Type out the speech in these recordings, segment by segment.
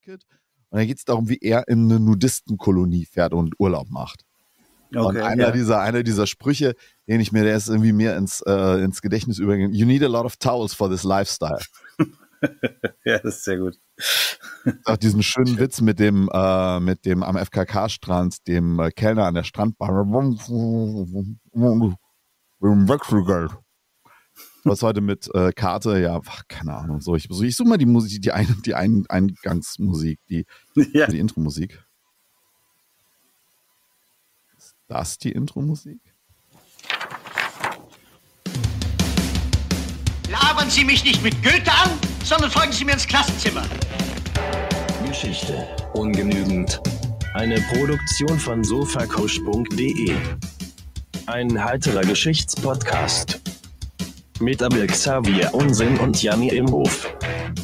Kid. Und dann geht es darum, wie er in eine Nudistenkolonie fährt und Urlaub macht. Okay, und einer dieser Sprüche, der ist irgendwie mir ins Gedächtnis übergegangen. You need a lot of towels for this lifestyle. Ja, das ist sehr gut. Auch diesen schönen Witz mit dem am FKK-Strand, dem Kellner an der Strandbar. Wechselgeld. Was heute mit Karte, ja, keine Ahnung. So, ich suche mal die Musik, die Eingangsmusik, die Intro-Musik. Ist das die Intro-Musik? Labern Sie mich nicht mit Goethe an, sondern folgen Sie mir ins Klassenzimmer. Geschichte ungenügend. Eine Produktion von sofakusch.de. Ein heiterer Geschichtspodcast. Mit Abel Xavier Unsinn und Janni Imhof.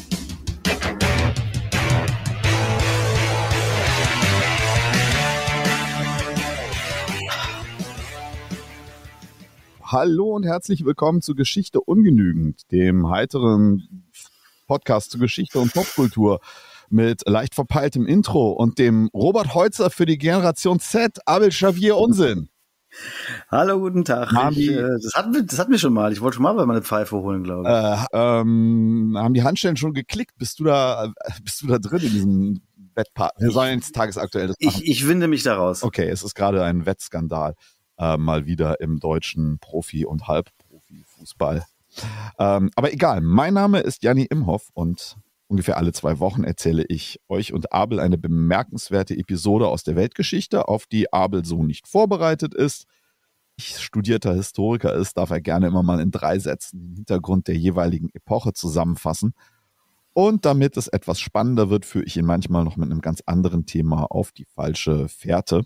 Hallo und herzlich willkommen zu Geschichte ungenügend, dem heiteren Podcast zu Geschichte und Popkultur mit leicht verpeiltem Intro und dem Robert Heutzer für die Generation Z, Abel Xavier Unsinn. Hallo, guten Tag. Das hatten wir schon mal. Ich wollte schon mal meine Pfeife holen, glaube ich. Haben die Handstellen schon geklickt? Bist du da drin in diesem Wettpark? Wir sollen jetzt tagesaktuelles machen. Ich winde mich da raus. Okay, es ist gerade ein Wettskandal. Mal wieder im deutschen Profi- und Halbprofi-Fußball. Aber egal, mein Name ist Janni Imhoff und ungefähr alle 2 Wochen erzähle ich euch und Abel eine bemerkenswerte Episode aus der Weltgeschichte, auf die Abel so nicht vorbereitet ist. Ich studierter Historiker ist, darf er gerne immer mal in 3 Sätzen den Hintergrund der jeweiligen Epoche zusammenfassen. Und damit es etwas spannender wird, führe ich ihn manchmal noch mit einem ganz anderen Thema auf die falsche Fährte.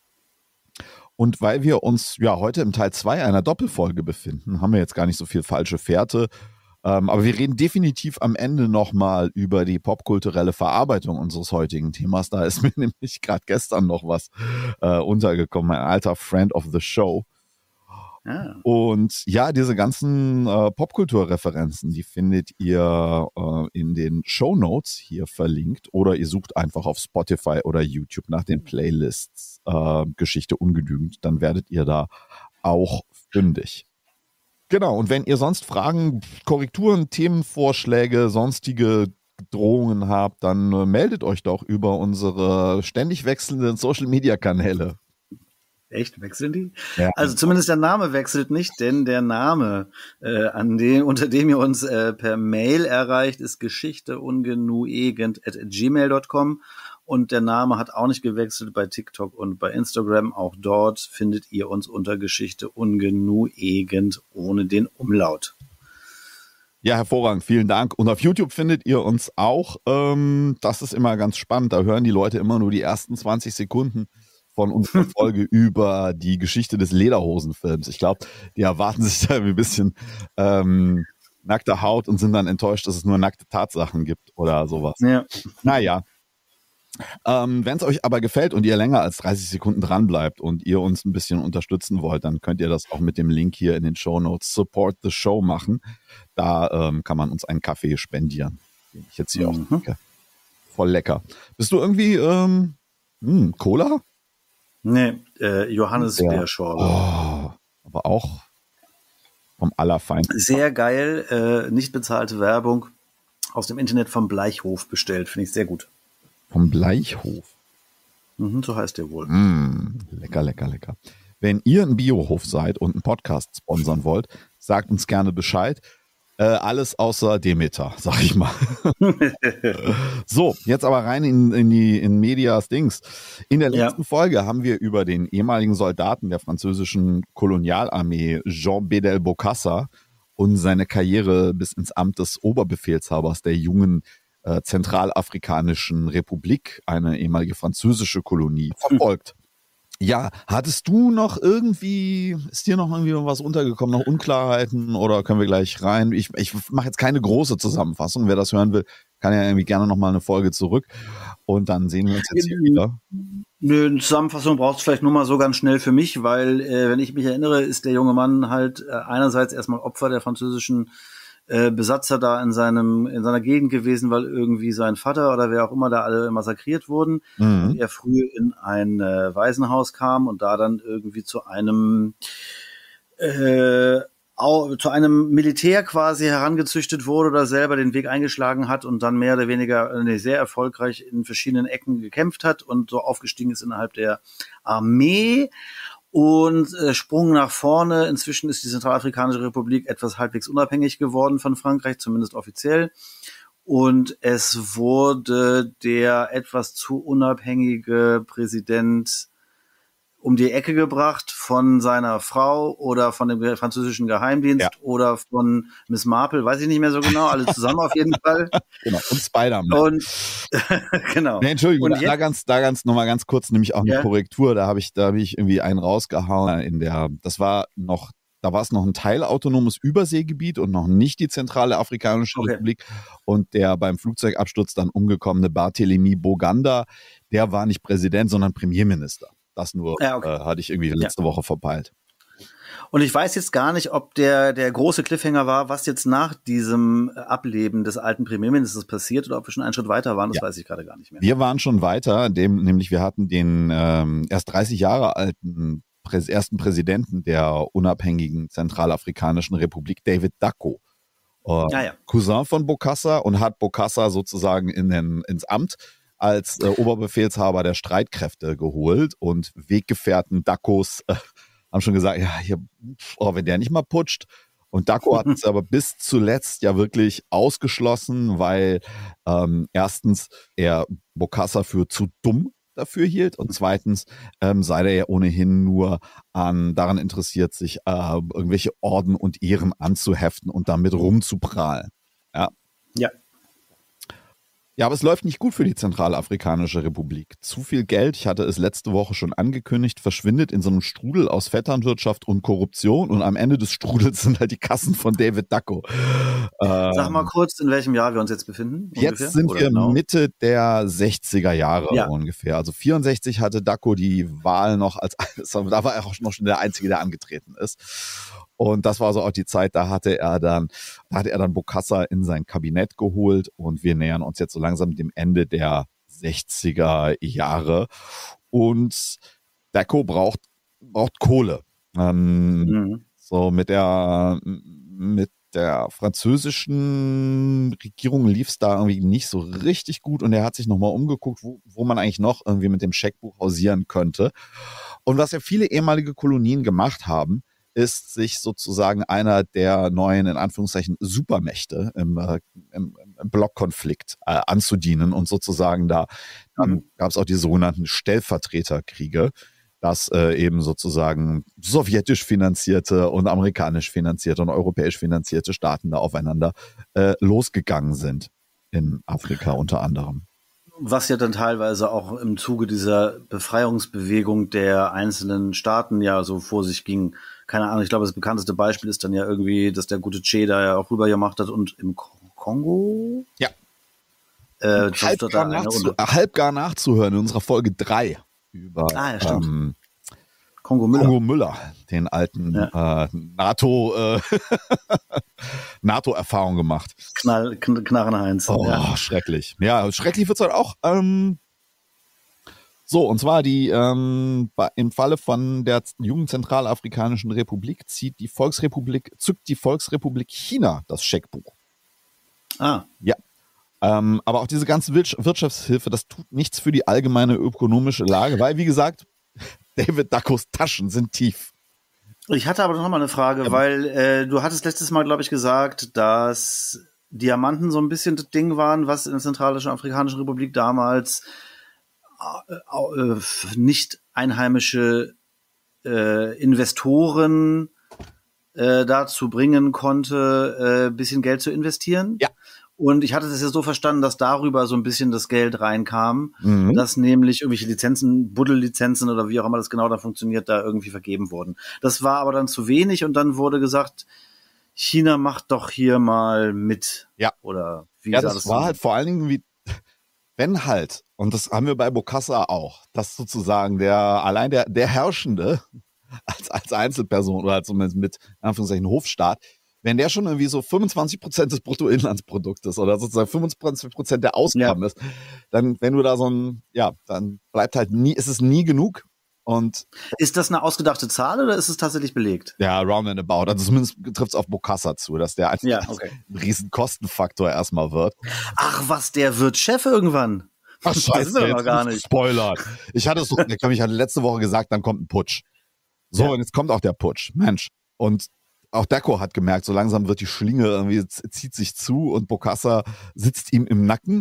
Und weil wir uns heute im Teil 2 einer Doppelfolge befinden, haben wir jetzt gar nicht so viel falsche Fährte. Aber wir reden definitiv am Ende nochmal über die popkulturelle Verarbeitung unseres heutigen Themas. Da ist mir nämlich gerade gestern noch was untergekommen, ein alter Friend of the Show. Ah. Und ja, diese ganzen Popkulturreferenzen, die findet ihr in den Shownotes hier verlinkt oder ihr sucht einfach auf Spotify oder YouTube nach den Playlists Geschichte ungenügend, dann werdet ihr da auch fündig. Genau, und wenn ihr sonst Fragen, Korrekturen, Themenvorschläge, sonstige Drohungen habt, dann meldet euch doch über unsere ständig wechselnden Social-Media-Kanäle. Echt? Wechseln die? Ja. Also zumindest der Name wechselt nicht, denn der Name, unter dem ihr uns per Mail erreicht, ist geschichteungenuegend@gmail.com und der Name hat auch nicht gewechselt bei TikTok und bei Instagram. Auch dort findet ihr uns unter Geschichte ungenuegend ohne den Umlaut. Ja, hervorragend, vielen Dank. Und auf YouTube findet ihr uns auch. Das ist immer ganz spannend. Da hören die Leute immer nur die ersten 20 Sekunden von unserer Folge über die Geschichte des Lederhosenfilms. Ich glaube, die erwarten sich da ein bisschen nackte Haut und sind dann enttäuscht, dass es nur nackte Tatsachen gibt oder sowas. Ja. Naja. Wenn es euch aber gefällt und ihr länger als 30 Sekunden dran bleibt und ihr uns ein bisschen unterstützen wollt, dann könnt ihr das auch mit dem Link hier in den Shownotes Support the Show machen. Da kann man uns einen Kaffee spendieren, den ich jetzt hier auch trinke. Voll lecker. Bist du irgendwie Cola? Nee, Johannisbeerschorle. Oh, aber auch vom Allerfeinsten. Sehr geil, nicht bezahlte Werbung aus dem Internet vom Bleichhof bestellt. Finde ich sehr gut. Vom Bleichhof? So heißt der wohl. Lecker, lecker, lecker. Wenn ihr ein Biohof seid und einen Podcast sponsern wollt, sagt uns gerne Bescheid. Alles außer Demeter, sag ich mal. So, jetzt aber rein in Medias Dings. In der letzten Folge haben wir über den ehemaligen Soldaten der französischen Kolonialarmee Jean Bedel Bokassa und seine Karriere bis ins Amt des Oberbefehlshabers der jungen Zentralafrikanischen Republik, eine ehemalige französische Kolonie, verfolgt. Ja, ist dir noch irgendwie was untergekommen, noch Unklarheiten oder können wir gleich rein? Ich mache jetzt keine große Zusammenfassung. Wer das hören will, kann ja irgendwie gerne nochmal eine Folge zurück und dann sehen wir uns jetzt hier wieder. Nö, eine Zusammenfassung brauchst du vielleicht nur mal so ganz schnell für mich, weil, wenn ich mich erinnere, ist der junge Mann halt einerseits erstmal Opfer der französischen Besatzer da in seiner Gegend gewesen, weil irgendwie sein Vater oder wer auch immer da alle massakriert wurden. Und er früh in ein Waisenhaus kam und da dann irgendwie zu einem Militär quasi herangezüchtet wurde oder selber den Weg eingeschlagen hat und dann mehr oder weniger sehr erfolgreich in verschiedenen Ecken gekämpft hat und so aufgestiegen ist innerhalb der Armee. Und Sprung nach vorne. Inzwischen ist die Zentralafrikanische Republik etwas halbwegs unabhängig geworden von Frankreich, zumindest offiziell. Und es wurde der etwas zu unabhängige Präsident um die Ecke gebracht von seiner Frau oder von dem französischen Geheimdienst oder von Miss Marple, weiß ich nicht mehr so genau, alle zusammen auf jeden Fall. Genau, und Spider-Man. Und genau. Nee, Entschuldigung, und da ganz nochmal ganz kurz, nämlich auch eine Korrektur, da habe ich irgendwie einen rausgehauen da war es noch ein teilautonomes Überseegebiet und noch nicht die zentrale Afrikanische Republik. Und der beim Flugzeugabsturz dann umgekommene Barthélemy Boganda, der war nicht Präsident, sondern Premierminister. Das nur hatte ich irgendwie letzte Woche verpeilt. Und ich weiß jetzt gar nicht, ob der große Cliffhanger war, was jetzt nach diesem Ableben des alten Premierministers passiert oder ob wir schon einen Schritt weiter waren, das weiß ich gerade gar nicht mehr. Wir waren schon weiter, nämlich wir hatten den erst 30 Jahre alten ersten Präsidenten der unabhängigen Zentralafrikanischen Republik, David Dacko. Cousin von Bokassa und hat Bokassa sozusagen ins Amt als Oberbefehlshaber der Streitkräfte geholt und Weggefährten Dackos haben schon gesagt, wenn der nicht mal putscht. Und Dacko hat es aber bis zuletzt ja wirklich ausgeschlossen, weil erstens er Bokassa für zu dumm dafür hielt und zweitens sei er ja ohnehin nur daran interessiert, sich irgendwelche Orden und Ehren anzuheften und damit rumzuprahlen. Ja, aber es läuft nicht gut für die Zentralafrikanische Republik. Zu viel Geld, ich hatte es letzte Woche schon angekündigt, verschwindet in so einem Strudel aus Vetternwirtschaft und Korruption und am Ende des Strudels sind halt die Kassen von David Dacko. Sag mal kurz, in welchem Jahr wir uns jetzt befinden? Jetzt sind wir Mitte der 60er Jahre ungefähr. Also 64 hatte Dacko die Wahl noch da war er auch noch schon der Einzige, der angetreten ist. Und das war so auch die Zeit, da hatte er dann Bokassa in sein Kabinett geholt und wir nähern uns jetzt so langsam dem Ende der 60er Jahre. Und Dacko braucht Kohle. So mit der französischen Regierung lief es da irgendwie nicht so richtig gut und er hat sich nochmal umgeguckt, wo man eigentlich noch irgendwie mit dem Scheckbuch hausieren könnte. Und was ja viele ehemalige Kolonien gemacht haben, ist, sich sozusagen einer der neuen, in Anführungszeichen, Supermächte im Blockkonflikt anzudienen und sozusagen dann gab es auch die sogenannten Stellvertreterkriege, dass eben sozusagen sowjetisch finanzierte und amerikanisch finanzierte und europäisch finanzierte Staaten da aufeinander losgegangen sind in Afrika unter anderem. Was ja dann teilweise auch im Zuge dieser Befreiungsbewegung der einzelnen Staaten ja so vor sich ging. Keine Ahnung, ich glaube, das bekannteste Beispiel ist dann ja irgendwie, dass der gute Che da ja auch rüber gemacht hat und im Kongo? Ja. Halbgar nachzuhören in unserer Folge 3 über Kongo Müller, den alten NATO-Erfahrung gemacht. Knarrenheinz. Schrecklich. Ja, schrecklich wird es halt auch. So, und zwar im Falle von der Jugendzentralafrikanischen Republik zückt die Volksrepublik China das Scheckbuch. Ja. Aber auch diese ganze Wirtschaftshilfe, das tut nichts für die allgemeine ökonomische Lage, weil, wie gesagt, David Dackos Taschen sind tief. Ich hatte aber noch mal eine Frage, weil du hattest letztes Mal, glaube ich, gesagt, dass Diamanten so ein bisschen das Ding waren, was in der Zentralafrikanischen Republik damals nicht einheimische Investoren dazu bringen konnte, ein bisschen Geld zu investieren. Ja. Und ich hatte das ja so verstanden, dass darüber so ein bisschen das Geld reinkam, dass nämlich irgendwelche Lizenzen, Buddellizenzen oder wie auch immer das genau da funktioniert, da irgendwie vergeben wurden. Das war aber dann zu wenig und dann wurde gesagt, China macht doch hier mal mit. Ja. Oder wie das war halt vor allen Dingen wenn halt, und das haben wir bei Bokassa auch, dass sozusagen der Herrschende als Einzelperson oder zumindest mit Anführungszeichen Hofstaat wenn der schon irgendwie so 25% des Bruttoinlandsproduktes oder sozusagen 25% der Ausgaben ist, dann, wenn du da dann bleibt halt ist es nie genug. Und ist das eine ausgedachte Zahl oder ist es tatsächlich belegt? Ja, round and about. Also zumindest trifft es auf Bokassa zu, dass der einfach ein riesen Kostenfaktor erstmal wird. Ach was, der wird Chef irgendwann. Ach scheiße, das ist aber noch gar nicht. Spoiler. Ich hatte letzte Woche gesagt, dann kommt ein Putsch. So, und jetzt kommt auch der Putsch. Mensch. Und auch Dacko hat gemerkt, so langsam wird die Schlinge irgendwie, zieht sich zu und Bokassa sitzt ihm im Nacken.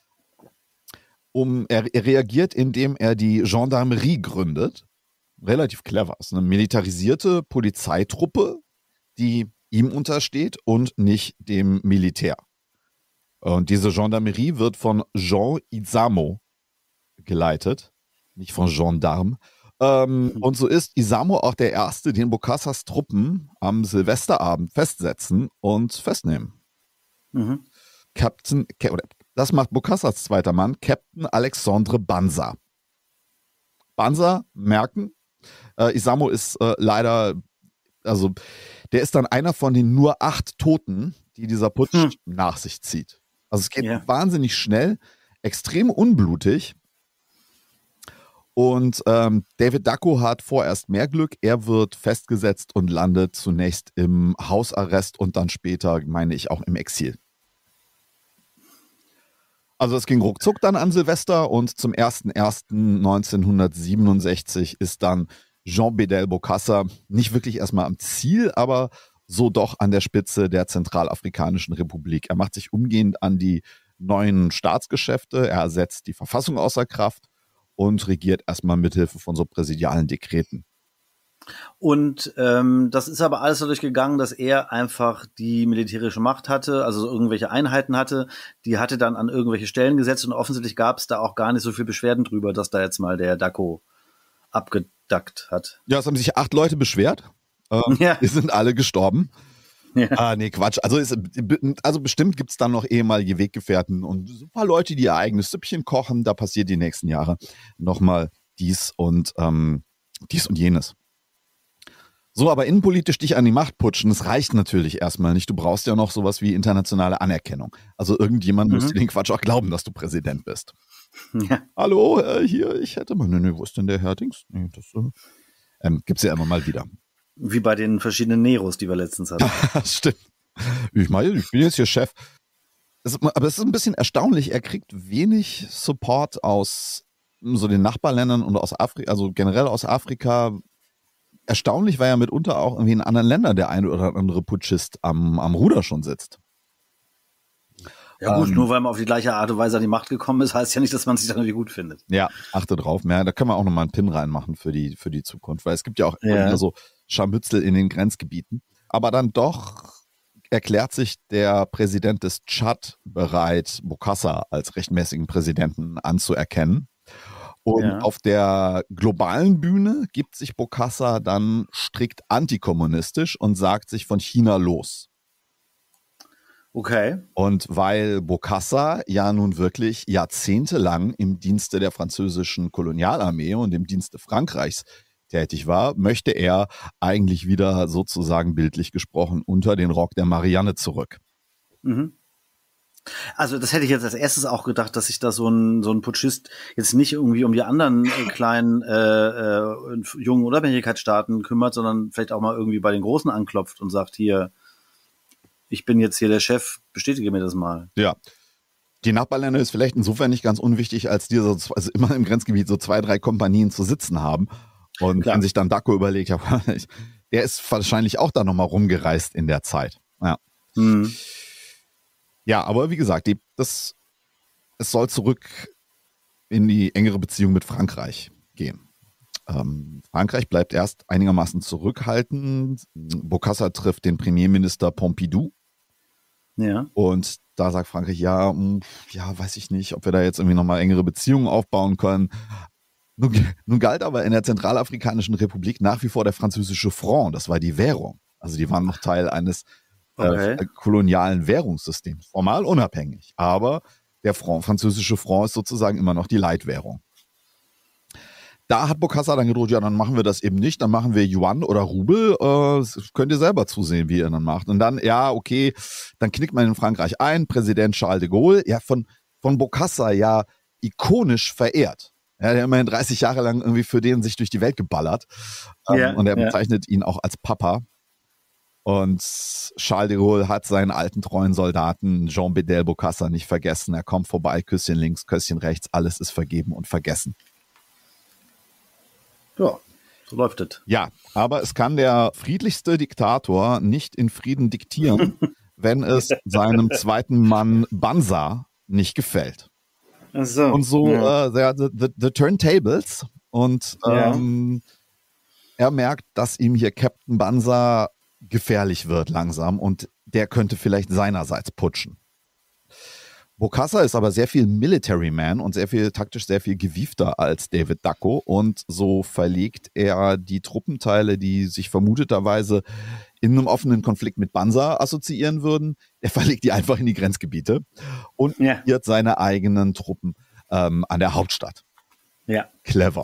Er reagiert, indem er die Gendarmerie gründet. Relativ clever. Es ist eine militarisierte Polizeitruppe, die ihm untersteht und nicht dem Militär. Und diese Gendarmerie wird von Jean Izamo geleitet, nicht von Gendarme. Und so ist Izamo auch der Erste, den Bokassas Truppen am Silvesterabend festsetzen und festnehmen. Mhm. Das macht Bokassas zweiter Mann, Captain Alexandre Banza. Banza merken, Izamo ist leider, also der ist dann einer von den nur 8 Toten, die dieser Putsch nach sich zieht. Also es geht wahnsinnig schnell, extrem unblutig. Und David Dacko hat vorerst mehr Glück. Er wird festgesetzt und landet zunächst im Hausarrest und dann später, meine ich, auch im Exil. Also es ging ruckzuck dann an Silvester und zum 01.01.1967 ist dann Jean Bedel Bokassa nicht wirklich erstmal am Ziel, aber so doch an der Spitze der Zentralafrikanischen Republik. Er macht sich umgehend an die neuen Staatsgeschäfte, er setzt die Verfassung außer Kraft und regiert erstmal mithilfe von so präsidialen Dekreten. Und das ist aber alles dadurch gegangen, dass er einfach die militärische Macht hatte, also irgendwelche Einheiten hatte, die hatte dann an irgendwelche Stellen gesetzt und offensichtlich gab es da auch gar nicht so viel Beschwerden drüber, dass da jetzt mal der Dacko abgedackt hat. Ja, es haben sich 8 Leute beschwert. Die sind alle gestorben. Ja. Nee, Quatsch. Also bestimmt gibt es dann noch ehemalige Weggefährten und so ein paar Leute, die ihr eigenes Süppchen kochen. Da passiert die nächsten Jahre nochmal dies und jenes. So, aber innenpolitisch dich an die Macht putschen, das reicht natürlich erstmal nicht. Du brauchst ja noch sowas wie internationale Anerkennung. Also irgendjemand muss dir den Quatsch auch glauben, dass du Präsident bist. Ja. Hallo, hier, ich hätte mal, nee, wo ist denn der Herr Dings? Nee, das gibt's ja immer mal wieder. Wie bei den verschiedenen Neros, die wir letztens hatten. Stimmt. Ich meine, ich bin jetzt hier Chef. Aber es ist ein bisschen erstaunlich, er kriegt wenig Support aus so den Nachbarländern und aus Afrika, also generell aus Afrika. Erstaunlich, weil ja mitunter auch irgendwie in anderen Ländern der eine oder andere Putschist am Ruder schon sitzt. Ja gut, nur weil man auf die gleiche Art und Weise an die Macht gekommen ist, heißt ja nicht, dass man sich dann irgendwie gut findet. Ja, achte drauf. Ja, da können wir auch nochmal einen Pin reinmachen für die Zukunft, weil es gibt ja auch immer so Scharmützel in den Grenzgebieten. Aber dann doch erklärt sich der Präsident des Tschad bereit, Bokassa als rechtmäßigen Präsidenten anzuerkennen. Und auf der globalen Bühne gibt sich Bokassa dann strikt antikommunistisch und sagt sich von China los. Okay. Und weil Bokassa ja nun wirklich jahrzehntelang im Dienste der französischen Kolonialarmee und im Dienste Frankreichs tätig war, möchte er eigentlich wieder sozusagen bildlich gesprochen unter den Rock der Marianne zurück. Mhm. Also das hätte ich jetzt als erstes auch gedacht, dass sich da so ein Putschist jetzt nicht irgendwie um die anderen kleinen jungen Unabhängigkeitsstaaten kümmert, sondern vielleicht auch mal irgendwie bei den Großen anklopft und sagt, hier, ich bin jetzt hier der Chef, bestätige mir das mal. Ja. Die Nachbarländer ist vielleicht insofern nicht ganz unwichtig, als die also immer im Grenzgebiet so 2, 3 Kompanien zu sitzen haben. Und wenn sich dann Dacko überlegt, ja, der ist wahrscheinlich auch da nochmal rumgereist in der Zeit. Ja. Mhm. Ja, aber wie gesagt, es soll zurück in die engere Beziehung mit Frankreich gehen. Frankreich bleibt erst einigermaßen zurückhaltend. Bokassa trifft den Premierminister Pompidou. Ja. Und da sagt Frankreich, ja, weiß ich nicht, ob wir da jetzt irgendwie nochmal engere Beziehungen aufbauen können. Nun galt aber in der Zentralafrikanischen Republik nach wie vor der französische Franc. Das war die Währung. Also die waren noch Teil eines kolonialen Währungssystems. Formal unabhängig. Aber der französische Franc ist sozusagen immer noch die Leitwährung. da hat Bokassa dann gedroht, ja, dann machen wir das eben nicht, dann machen wir Yuan oder Rubel, könnt ihr selber zusehen, wie ihr dann macht. Und dann, ja, okay, dann knickt man in Frankreich ein, Präsident Charles de Gaulle, ja, von Bokassa ja ikonisch verehrt. Ja, der hat immerhin 30 Jahre lang irgendwie für den sich durch die Welt geballert. Und er bezeichnet ihn auch als Papa. Und Charles de Gaulle hat seinen alten treuen Soldaten Jean Bedel Bokassa nicht vergessen. Er kommt vorbei, Küsschen links, Küsschen rechts, alles ist vergeben und vergessen. Ja, so läuft es. Ja, aber es kann der friedlichste Diktator nicht in Frieden diktieren, wenn es seinem zweiten Mann Banza nicht gefällt. Ach so. Und so the turntables und er merkt, dass ihm hier Captain Banza gefährlich wird langsam und der könnte vielleicht seinerseits putschen. Bokassa ist aber sehr viel Military Man und taktisch sehr viel gewiefter als David Dacko und so verlegt er die Truppenteile, die sich vermuteterweise in einem offenen Konflikt mit Banza assoziieren würden, er verlegt die einfach in die Grenzgebiete und wird seine eigenen Truppen an der Hauptstadt. Ja. Clever.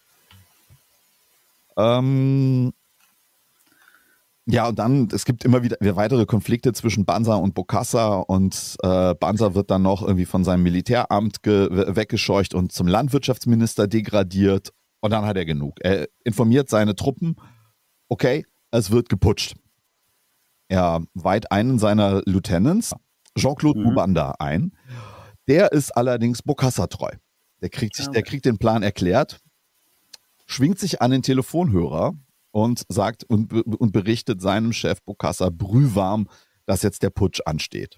Ja, und dann, es gibt immer wieder weitere Konflikte zwischen Banza und Bokassa und Banza wird dann noch irgendwie von seinem Militäramt weggescheucht und zum Landwirtschaftsminister degradiert und dann hat er genug. Er informiert seine Truppen, okay, es wird geputscht. Er weiht einen seiner Lieutenants, Jean-Claude Bubanda, ein. Der ist allerdings Bokassa treu. Der kriegt den Plan erklärt, schwingt sich an den Telefonhörer und sagt und berichtet seinem Chef Bokassa brühwarm, dass jetzt der Putsch ansteht.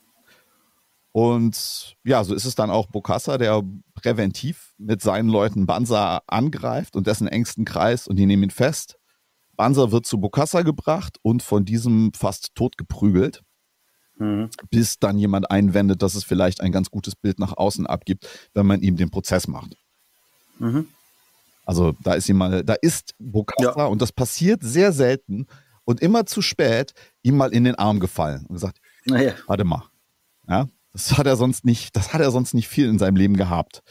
Und ja, so ist es dann auch Bokassa, der präventiv mit seinen Leuten Banza angreift und dessen engsten Kreis und die nehmen ihn fest. Banza wird zu Bokassa gebracht und von diesem fast tot geprügelt, bis dann jemand einwendet, dass es vielleicht ein ganz gutes Bild nach außen abgibt, wenn man ihm den Prozess macht. Also da ist Bokassa und das passiert sehr selten und immer zu spät, ihm mal in den Arm gefallen und gesagt, warte mal, ja, das hat er sonst nicht viel in seinem Leben gehabt.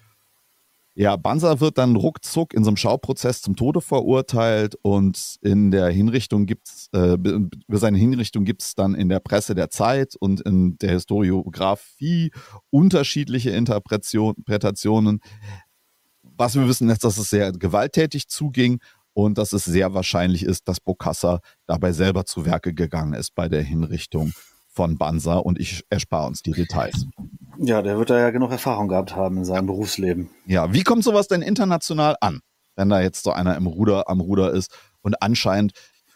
Ja, Banza wird dann ruckzuck in so einem Schauprozess zum Tode verurteilt und in der Hinrichtung über seine Hinrichtung gibt es dann in der Presse der Zeit und in der Historiographie unterschiedliche Interpretationen. Was wir wissen ist, dass es sehr gewalttätig zuging und dass es sehr wahrscheinlich ist, dass Bokassa dabei selber zu Werke gegangen ist bei der Hinrichtung von Banza und ich erspare uns die Details. Ja, der wird da ja genug Erfahrung gehabt haben in seinem Berufsleben. Ja, wie kommt sowas denn international an, wenn da jetzt so einer am Ruder ist und anscheinend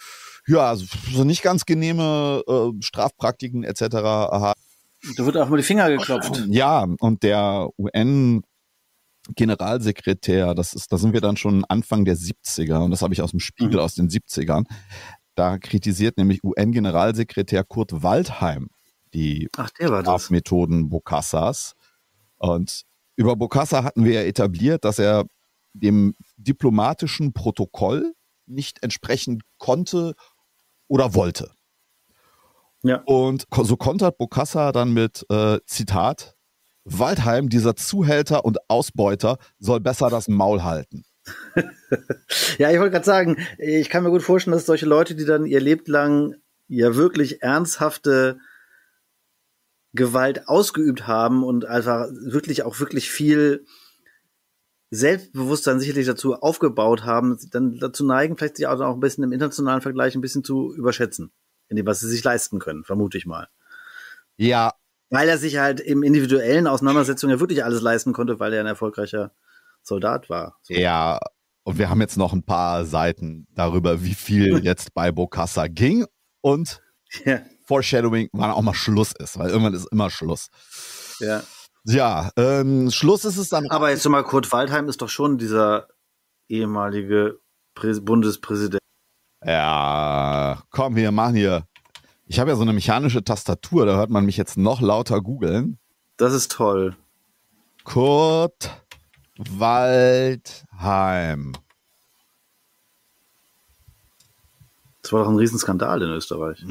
so nicht ganz genehme Strafpraktiken etc. hat? Da wird auch mal die Finger geklopft. Ja, und der UN-Generalsekretär, da sind wir dann schon Anfang der 70er und das habe ich aus dem Spiegel aus den 70ern. Da kritisiert nämlich UN-Generalsekretär Kurt Waldheim die Strafmethoden Bokassas. Und über Bokassa hatten wir ja etabliert, dass er dem diplomatischen Protokoll nicht entsprechen konnte oder wollte. Ja. Und so kontert Bokassa dann mit, Zitat, Waldheim, dieser Zuhälter und Ausbeuter, soll besser das Maul halten. Ja, ich wollte gerade sagen, ich kann mir gut vorstellen, dass solche Leute, die dann ihr Leben lang ja wirklich ernsthafte Gewalt ausgeübt haben und einfach wirklich viel Selbstbewusstsein sicherlich dazu aufgebaut haben, dann dazu neigen, vielleicht sich auch ein bisschen im internationalen Vergleich ein bisschen zu überschätzen, in dem, was sie sich leisten können, vermute ich mal. Ja. Weil er sich halt im individuellen Auseinandersetzungen ja wirklich alles leisten konnte, weil er ein erfolgreicher Soldat war. So. Ja, und wir haben jetzt noch ein paar Seiten darüber, wie viel jetzt bei Bokassa ging und Foreshadowing, wann auch mal Schluss ist, weil irgendwann ist immer Schluss. Ja. Ja, Schluss ist es dann. Aber jetzt mal, Kurt Waldheim ist doch schon dieser ehemalige Bundespräsident. Ja, komm, wir machen hier. Ich habe ja so eine mechanische Tastatur, da hört man mich jetzt noch lauter googeln. Das ist toll. Kurt Waldheim. Das war doch ein Riesenskandal in Österreich.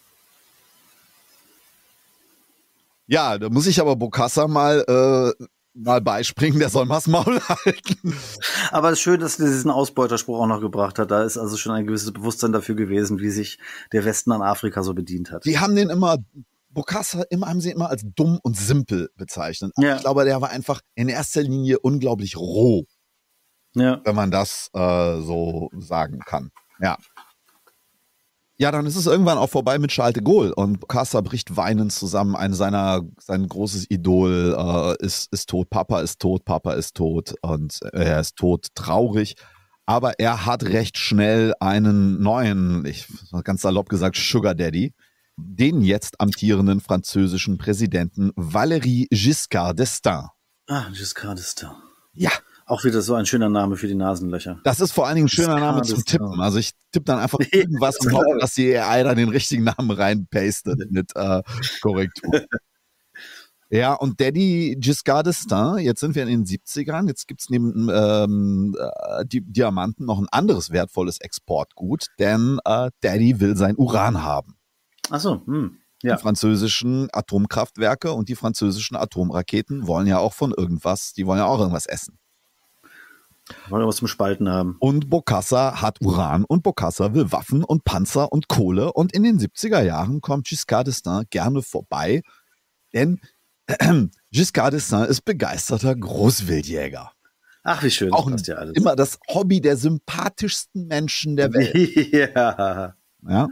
Ja, da muss ich aber Bokassa mal mal beispringen, der soll mal das Maul halten. Aber es ist schön, dass er diesen Ausbeuterspruch auch noch gebracht hat. Da ist also schon ein gewisses Bewusstsein dafür gewesen, wie sich der Westen an Afrika so bedient hat. Die haben den immer, Bokassa haben sie immer als dumm und simpel bezeichnet. Ja. Ich glaube, der war einfach in erster Linie unglaublich roh, Ja. wenn man das so sagen kann. Ja. Ja, dann ist es irgendwann auch vorbei mit Charles de Gaulle und Bokassa bricht weinend zusammen. Sein großes Idol ist tot, Papa ist tot und er ist tot, traurig. Aber er hat recht schnell einen neuen, ganz salopp gesagt, Sugar Daddy, den jetzt amtierenden französischen Präsidenten Valéry Giscard d'Estaing. Ah, Giscard d'Estaing. Ja. Auch wieder so ein schöner Name für die Nasenlöcher. Das ist vor allen Dingen ein schöner Name zum Tippen. Also ich tippe dann einfach irgendwas und hoffe, dass die AI da den richtigen Namen reinpastet mit Korrektur. Ja, und Daddy Giscard d'Estaing, jetzt sind wir in den 70ern, jetzt gibt es neben Diamanten noch ein anderes wertvolles Exportgut, denn Daddy will sein Uran haben. Ach so, Die französischen Atomkraftwerke und die französischen Atomraketen wollen ja auch irgendwas essen. Wollen wir was zum Spalten haben. Und Bokassa hat Uran und Bokassa will Waffen und Panzer und Kohle. Und in den 70er Jahren kommt Giscard d'Estaing gerne vorbei, denn Giscard d'Estaing ist begeisterter Großwildjäger. Ach, wie schön. Auch das passt ja alles. immer das Hobby der sympathischsten Menschen der Welt. Ja. Ja.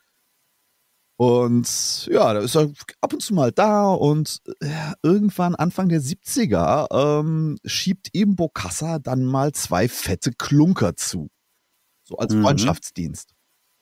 Und ja, da ist er ab und zu mal da und irgendwann Anfang der 70er schiebt ihm Bokassa dann mal 2 fette Klunker zu. So als Freundschaftsdienst.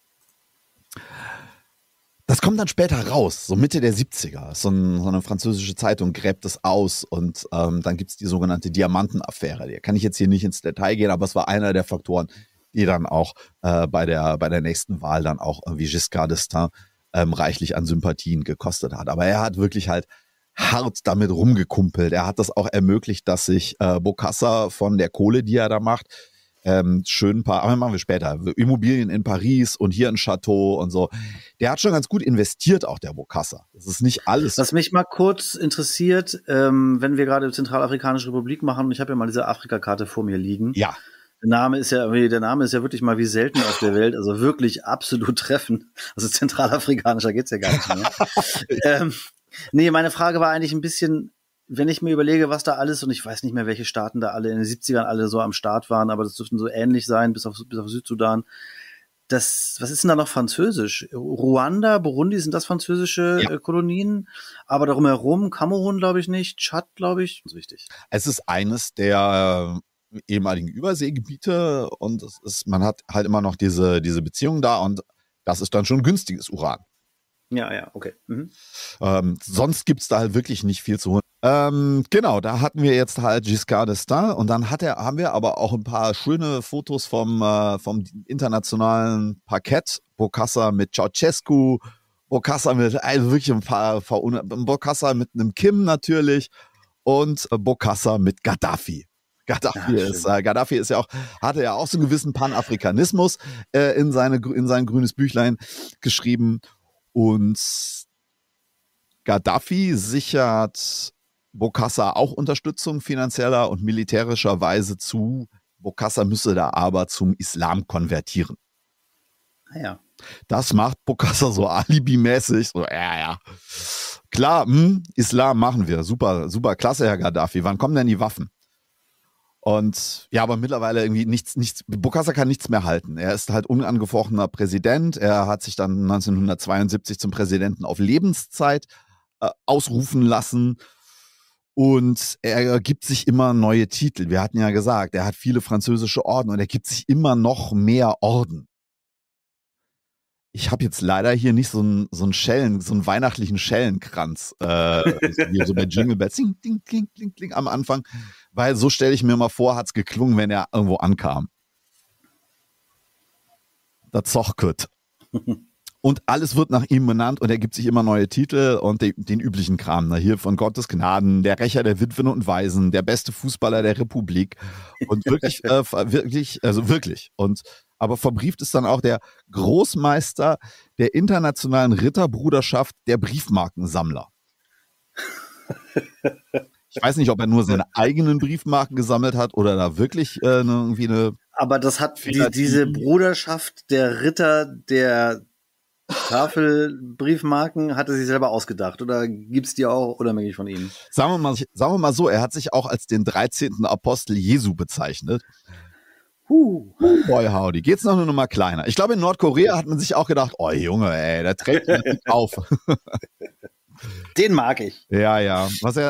Das kommt dann später raus, so Mitte der 70er. So eine französische Zeitung gräbt es aus und dann gibt es die sogenannte Diamantenaffäre. Da kann ich jetzt hier nicht ins Detail gehen, aber es war einer der Faktoren, die dann auch bei der nächsten Wahl dann auch irgendwie Giscard d'Estaing reichlich an Sympathien gekostet hat. Aber er hat wirklich halt hart damit rumgekumpelt. Er hat das auch ermöglicht, dass sich Bokassa von der Kohle, die er da macht, schön ein paar, aber machen wir später, Immobilien in Paris und hier ein Chateau und so. Der hat schon ganz gut investiert, auch der Bokassa. Das ist nicht alles. Was mich mal kurz interessiert, wenn wir gerade Zentralafrikanische Republik machen, und ich habe ja mal diese Afrikakarte vor mir liegen. Ja. Der Name ist ja wirklich mal wie selten auf der Welt, also wirklich absolut treffend. Also zentralafrikanischer geht's ja gar nicht mehr. Nee, meine Frage war eigentlich ein bisschen, wenn ich mir überlege, was da alles, und ich weiß nicht mehr, welche Staaten da alle in den 70ern alle so am Start waren, aber das dürften so ähnlich sein, bis auf Südsudan. Was ist denn da noch französisch? Ruanda, Burundi, sind das französische Kolonien? Aber darum herum, Kamerun glaube ich nicht, Tschad glaube ich, das ist wichtig. Es ist eines der ehemaligen Überseegebiete und man hat halt immer noch diese Beziehung da und das ist dann schon günstiges Uran. Ja, okay. Sonst gibt es da halt wirklich nicht viel zu holen. Genau, da hatten wir jetzt halt Giscard d'Estaing und dann haben wir aber auch ein paar schöne Fotos vom internationalen Parkett. Bokassa mit Ceausescu, Bokassa mit wirklich Bokassa mit einem Kim natürlich und Bokassa mit Gaddafi. Gaddafi ist ja auch, hatte ja auch so einen gewissen Panafrikanismus in sein grünes Büchlein geschrieben. Und Gaddafi sichert Bokassa auch Unterstützung finanzieller und militärischer Weise zu. Bokassa müsse da aber zum Islam konvertieren. Ja. Das macht Bokassa so alibimäßig. So, ja. Klar, Islam machen wir. Super, super, klasse, Herr Gaddafi. Wann kommen denn die Waffen? Und ja, aber mittlerweile irgendwie Bokassa kann nichts mehr halten. Er ist halt unangefochtener Präsident. Er hat sich dann 1972 zum Präsidenten auf Lebenszeit ausrufen lassen. Und er gibt sich immer neue Titel. Wir hatten ja gesagt, er hat viele französische Orden und er gibt sich immer noch mehr Orden. Ich habe jetzt leider hier nicht so einen weihnachtlichen Schellenkranz, wie so bei Jingle Bells, ding, ding, ding, ding, ding am Anfang, weil so stelle ich mir mal vor, hat's geklungen, wenn er irgendwo ankam. Das Zochkut. Und alles wird nach ihm benannt und er gibt sich immer neue Titel und den üblichen Kram. Na, hier von Gottes Gnaden, der Rächer der Witwen und Waisen, der beste Fußballer der Republik. Und wirklich, wirklich. Aber verbrieft ist dann auch der Großmeister der internationalen Ritterbruderschaft der Briefmarkensammler. Ich weiß nicht, ob er nur seine eigenen Briefmarken gesammelt hat oder da wirklich irgendwie eine... Aber das hat diese Bruderschaft der Ritter der Tafelbriefmarken hatte sich selber ausgedacht oder gibt's die auch unabhängig von ihm? Sagen wir mal so, er hat sich auch als den 13. Apostel Jesu bezeichnet. Boy, howdy. Geht's noch eine Nummer kleiner? Ich glaube, in Nordkorea hat man sich auch gedacht, oh Junge, ey, der trägt nicht auf. Den mag ich. Ja.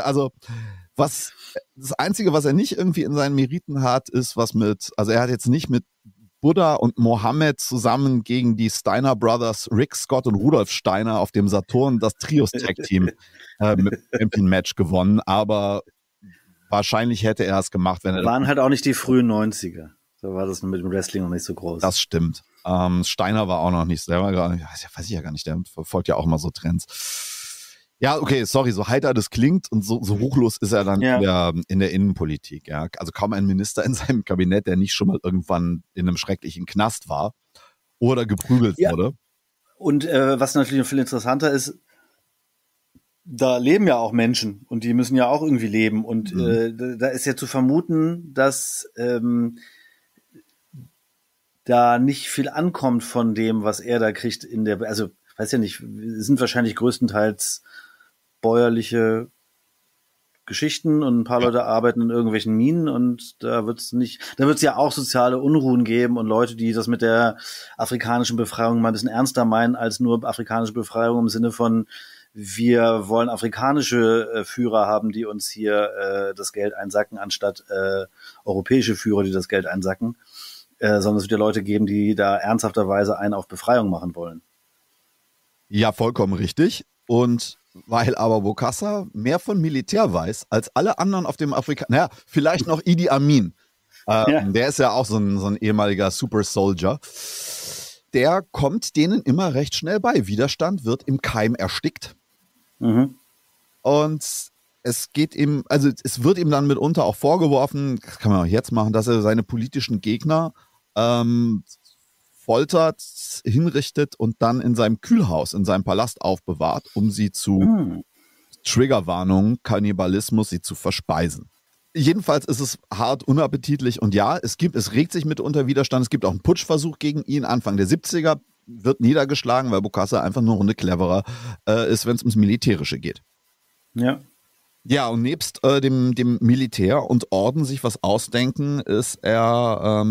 Das Einzige, was er nicht irgendwie in seinen Meriten hat, ist also er hat jetzt nicht mit Buddha und Mohammed zusammen gegen die Steiner Brothers, Rick Scott und Rudolf Steiner auf dem Saturn das Trios-Tag-Team mit Champion-Match gewonnen, aber wahrscheinlich hätte er es gemacht, wenn er... Waren halt auch nicht die frühen 90er. So war das mit dem Wrestling noch nicht so groß. Das stimmt. Steiner war auch noch nicht, der war gar nicht, weiß ich ja gar nicht, der verfolgt ja auch mal so Trends. Ja, okay, sorry, so heiter das klingt und so ruchlos ist er dann in der Innenpolitik. Ja. Also kaum ein Minister in seinem Kabinett, der nicht schon mal irgendwann in einem schrecklichen Knast war oder geprügelt wurde. Und was natürlich noch viel interessanter ist, da leben ja auch Menschen und die müssen ja auch irgendwie leben. Und da ist ja zu vermuten, dass da nicht viel ankommt von dem, was er da kriegt also ich weiß ja nicht, sind wahrscheinlich größtenteils bäuerliche Geschichten und ein paar Leute arbeiten in irgendwelchen Minen und da wird's ja auch soziale Unruhen geben und Leute, die das mit der afrikanischen Befreiung mal ein bisschen ernster meinen als nur afrikanische Befreiung im Sinne von wir wollen afrikanische Führer haben, die uns hier das Geld einsacken, anstatt europäische Führer, die das Geld einsacken. Sondern es wird ja Leute geben, die da ernsthafterweise einen auf Befreiung machen wollen. Ja, vollkommen richtig. Und weil aber Bokassa mehr von Militär weiß als alle anderen auf dem vielleicht noch Idi Amin. Der ist ja auch so ein ehemaliger Super Soldier. Der kommt denen immer recht schnell bei. Widerstand wird im Keim erstickt. Mhm. Und es wird ihm dann mitunter auch vorgeworfen, das kann man auch jetzt machen, dass er seine politischen Gegner foltert, hinrichtet und dann in seinem Kühlhaus, in seinem Palast aufbewahrt, um sie zu Triggerwarnungen, Kannibalismus, sie zu verspeisen. Jedenfalls ist es hart unappetitlich und ja, es regt sich mitunter Widerstand. Es gibt auch einen Putschversuch gegen ihn Anfang der 70er, wird niedergeschlagen, weil Bokassa einfach nur eine Runde cleverer ist, wenn es ums Militärische geht. Ja. Ja, und nebst dem Militär und Orden sich was ausdenken, er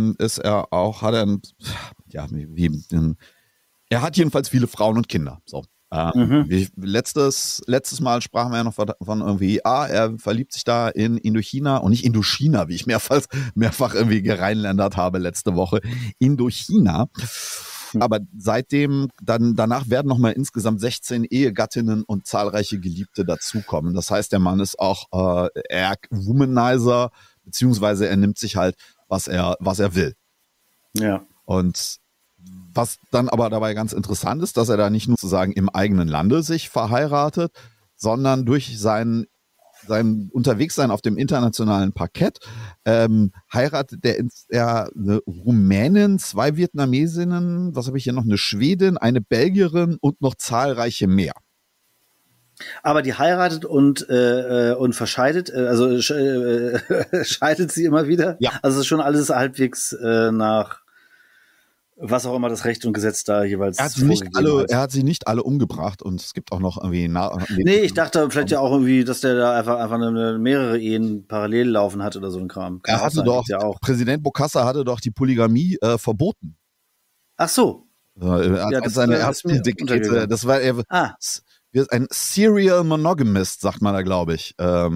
hat jedenfalls viele Frauen und Kinder. So. Letztes Mal sprachen wir ja noch von irgendwie, er verliebt sich da in Indochina und nicht Indochina, wie ich mehrfach irgendwie gereinländert habe letzte Woche. Indochina. Aber danach werden nochmal insgesamt 16 Ehegattinnen und zahlreiche Geliebte dazukommen. Das heißt, der Mann ist auch Womanizer, beziehungsweise er nimmt sich halt, was er will. Ja. Und was dann aber dabei ganz interessant ist, dass er da nicht nur sozusagen im eigenen Lande sich verheiratet, sondern durch sein Unterwegssein auf dem internationalen Parkett heiratet er eine Rumänin, 2 Vietnamesinnen, was habe ich hier noch, eine Schwedin, eine Belgierin und noch zahlreiche mehr. Aber die heiratet und verscheidet, scheidet sie immer wieder? Ja. Also es ist schon alles halbwegs nach was auch immer das Recht und Gesetz da jeweils er hat sie nicht alle umgebracht und es gibt auch noch irgendwie... Nee, ich dachte vielleicht ja auch irgendwie, dass der da einfach mehrere Ehen parallel laufen hat oder so ein Kram. Präsident Bokassa hatte doch die Polygamie verboten. Ach so. Als seine ersten Dekrete, das war ein Serial Monogamist, sagt man da, glaube ich. Das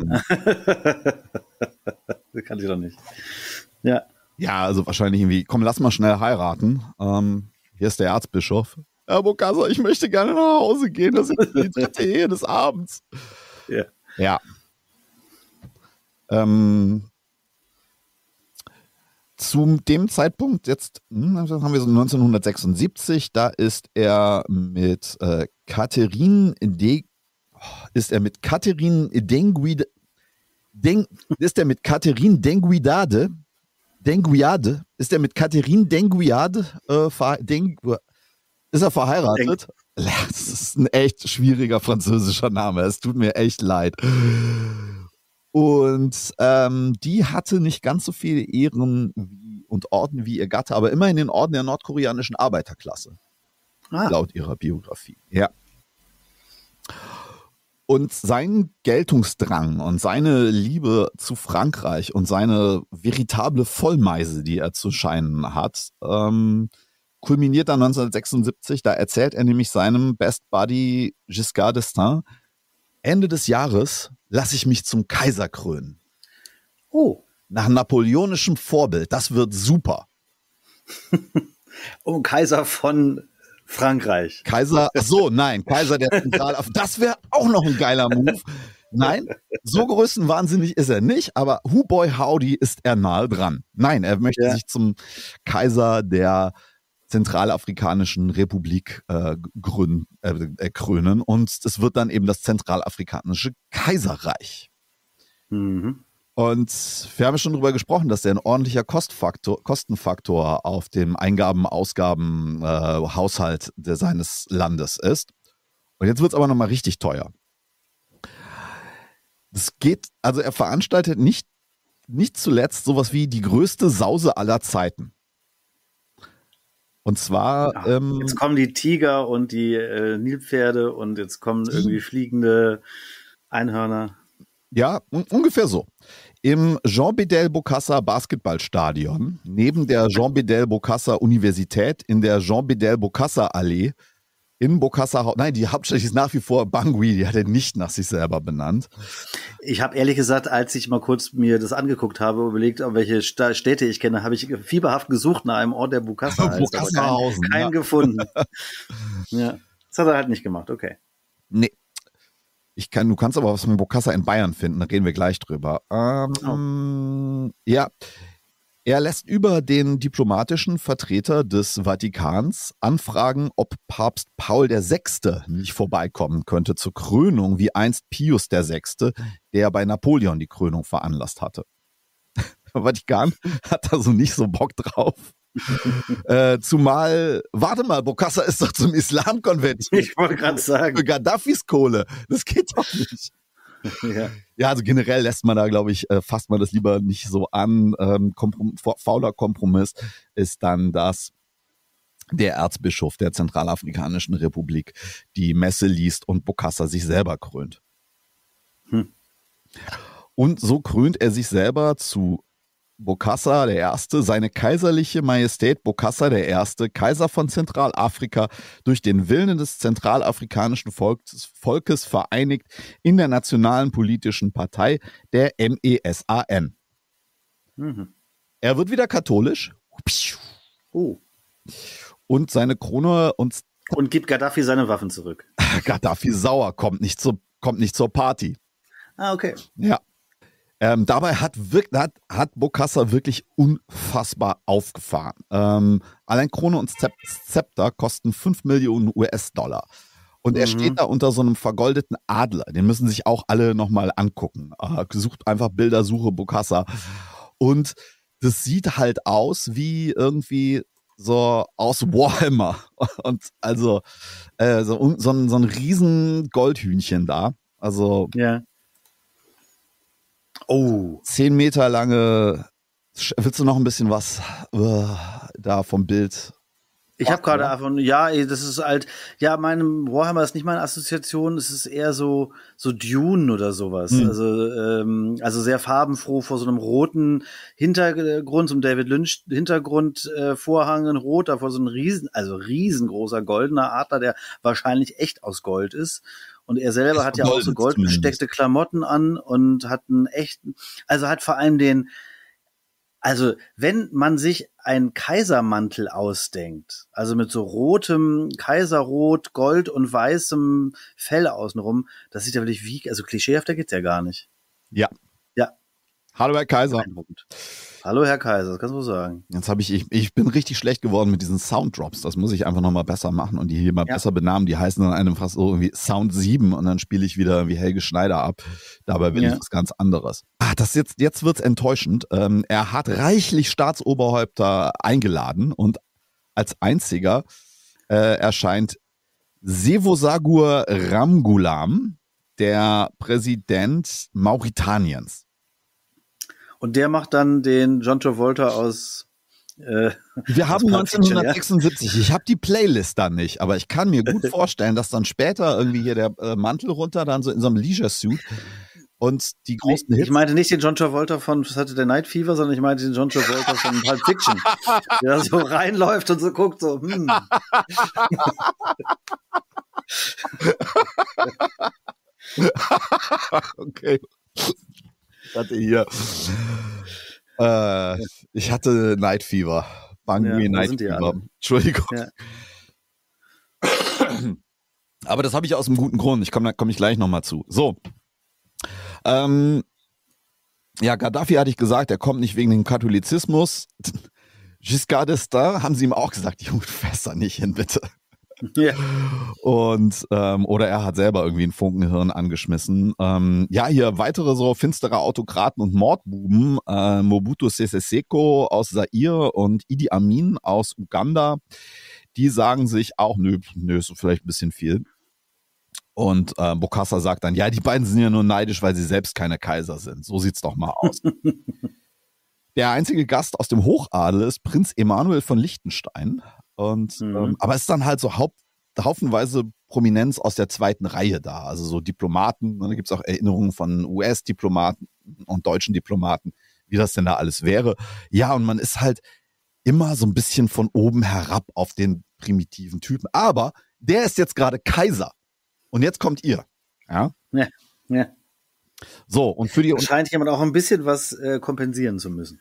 kann ich doch nicht. Ja. Ja, also wahrscheinlich irgendwie, komm, lass mal schnell heiraten. Hier ist der Erzbischof. Herr Bokassa, ich möchte gerne nach Hause gehen. Das ist die 3. Ehe des Abends. Ja. Zu dem Zeitpunkt, jetzt haben wir so 1976, da ist er mit Catherine Denguiade ist er verheiratet? Das ist ein echt schwieriger französischer Name. Es tut mir echt leid. Und die hatte nicht ganz so viele Ehren und Orden wie ihr Gatte, aber immerhin den Orden der nordkoreanischen Arbeiterklasse. Laut ihrer Biografie. Ja. Und sein Geltungsdrang und seine Liebe zu Frankreich und seine veritable Vollmeise, die er zu scheinen hat, kulminiert dann 1976. Da erzählt er nämlich seinem Best Buddy Giscard d'Estaing: Ende des Jahres lasse ich mich zum Kaiser krönen. Oh. Nach napoleonischem Vorbild. Das wird super. Oh, Kaiser von Frankreich. Kaiser der Zentralafrika. Das wäre auch noch ein geiler Move. Nein, so größenwahnsinnig ist er nicht, aber who boy howdy ist er nahe dran. Nein, er möchte sich zum Kaiser der Zentralafrikanischen Republik krönen und es wird dann eben das Zentralafrikanische Kaiserreich. Mhm. Und wir haben schon darüber gesprochen, dass der ein ordentlicher Kostenfaktor auf dem Eingaben-Ausgaben-Haushalt seines Landes ist. Und jetzt wird es aber nochmal richtig teuer. Er veranstaltet nicht zuletzt sowas wie die größte Sause aller Zeiten. Und zwar... jetzt kommen die Tiger und die Nilpferde und jetzt kommen irgendwie fliegende Einhörner. Ja, ungefähr so. Im Jean Bedel Bokassa Basketballstadion, neben der Jean Bedel Bokassa Universität, in der Jean Bedel Bokassa Allee, in Bokassa, nein, die Hauptstadt ist nach wie vor Bangui, die hat er nicht nach sich selber benannt. Ich habe ehrlich gesagt, als ich mal kurz mir das angeguckt habe, überlegt, welche Städte ich kenne, habe ich fieberhaft gesucht nach einem Ort, der Bokassa heißt, Bokassahausen, keinen gefunden. Ja, das hat er halt nicht gemacht, okay. Nee. Du kannst aber was mit Bokassa in Bayern finden, da reden wir gleich drüber. Ja, er lässt über den diplomatischen Vertreter des Vatikans anfragen, ob Papst Paul VI. Nicht vorbeikommen könnte zur Krönung, wie einst Pius VI., der bei Napoleon die Krönung veranlasst hatte. Der Vatikan hat da so nicht so Bock drauf. Zumal, warte mal, Bokassa ist doch zum Islam konvertiert. Ich wollte gerade sagen. Für Gaddafis Kohle. Das geht doch nicht. Ja, also generell lässt man da, glaube ich, fasst man das lieber nicht so an. Fauler Kompromiss ist dann, dass der Erzbischof der Zentralafrikanischen Republik die Messe liest und Bokassa sich selber krönt. Und so krönt er sich selber zu Bokassa I., seine kaiserliche Majestät Bokassa I., Kaiser von Zentralafrika, durch den Willen des zentralafrikanischen Volkes vereinigt in der nationalen politischen Partei, der MESAN. Mhm. Er wird wieder katholisch. Und seine Krone und gibt Gaddafi seine Waffen zurück. Gaddafi sauer, kommt nicht zur Party. Ah, okay. Ja. Dabei hat Bokassa wirklich unfassbar aufgefahren. Allein Krone und Zepter kosten 5 Millionen US-Dollar. Und er steht da unter so einem vergoldeten Adler. Den müssen sich auch alle nochmal angucken. Sucht einfach Bildersuche Bokassa. Und das sieht halt aus wie irgendwie so aus Warhammer. Und also so ein riesen Goldhühnchen da. Also ja. 10 Meter lange. Willst du noch ein bisschen was da vom Bild? Ich habe gerade einfach, das ist halt, Warhammer ist nicht meine Assoziation, es ist eher so Dune oder sowas. Also sehr farbenfroh vor so einem roten Hintergrund, so einem David Lynch Hintergrundvorhang in Rot, da vor so einem riesengroßer goldener Adler, der wahrscheinlich echt aus Gold ist. Und er selber hat ja auch so goldgesteckte Klamotten an und hat einen echten, also hat vor allem wenn man sich einen Kaisermantel ausdenkt, also mit so rotem Kaiserrot, Gold und weißem Fell außenrum, das sieht ja wirklich also klischeehafter geht's ja gar nicht. Ja. Ja. Hallo Herr Kaiser. Hallo Herr Kaiser, das kannst du sagen. Jetzt ich bin richtig schlecht geworden mit diesen Sounddrops. Das muss ich einfach nochmal besser machen und die hier mal besser benamen. Die heißen dann einem fast so irgendwie Sound 7 und dann spiele ich wieder wie Helge Schneider ab. Dabei will ich was ganz anderes. Jetzt wird's enttäuschend. Er hat reichlich Staatsoberhäupter eingeladen und als einziger erscheint Sevosagur Ramgulam, der Präsident Mauretaniens. Und der macht dann den John Travolta aus Wir haben 1976, ich habe die Playlist dann nicht, aber ich kann mir gut vorstellen, dass dann später irgendwie hier der Mantel runter, dann so in so einem Leisure-Suit und die großen Hits. Ich meinte nicht den John Travolta von Saturday Night Fever, sondern ich meinte den John Travolta von Pulp Fiction, der so reinläuft und so guckt, so, Okay. Ich hatte Night Fever. Bangui Night Fever. Entschuldigung. Ja. Aber das habe ich aus einem guten Grund. Da komme ich gleich nochmal zu. So. Ja, Gaddafi hatte ich gesagt, er kommt nicht wegen dem Katholizismus. Giscard d'Estaing haben sie ihm auch gesagt, Junge, du fährst da nicht hin, bitte. Ja. Und oder er hat selber irgendwie ein Funkenhirn angeschmissen. Ja, hier weitere so finstere Autokraten und Mordbuben, Mobutu Sese Seko aus Zaire und Idi Amin aus Uganda, die sagen sich auch, nö, ist so vielleicht ein bisschen viel. Und Bokassa sagt dann, ja, die beiden sind ja nur neidisch, weil sie selbst keine Kaiser sind. So sieht's doch mal aus. Der einzige Gast aus dem Hochadel ist Prinz Emanuel von Liechtenstein. Und aber es ist dann halt so haufenweise Prominenz aus der zweiten Reihe da. Also so Diplomaten, da gibt es auch Erinnerungen von US-Diplomaten und deutschen Diplomaten, wie das denn da alles wäre. Ja, und man ist halt immer so ein bisschen von oben herab auf den primitiven Typen. Aber der ist jetzt gerade Kaiser. Und jetzt kommt ihr. Ja. So, und für die. Scheint jemand auch ein bisschen was kompensieren zu müssen.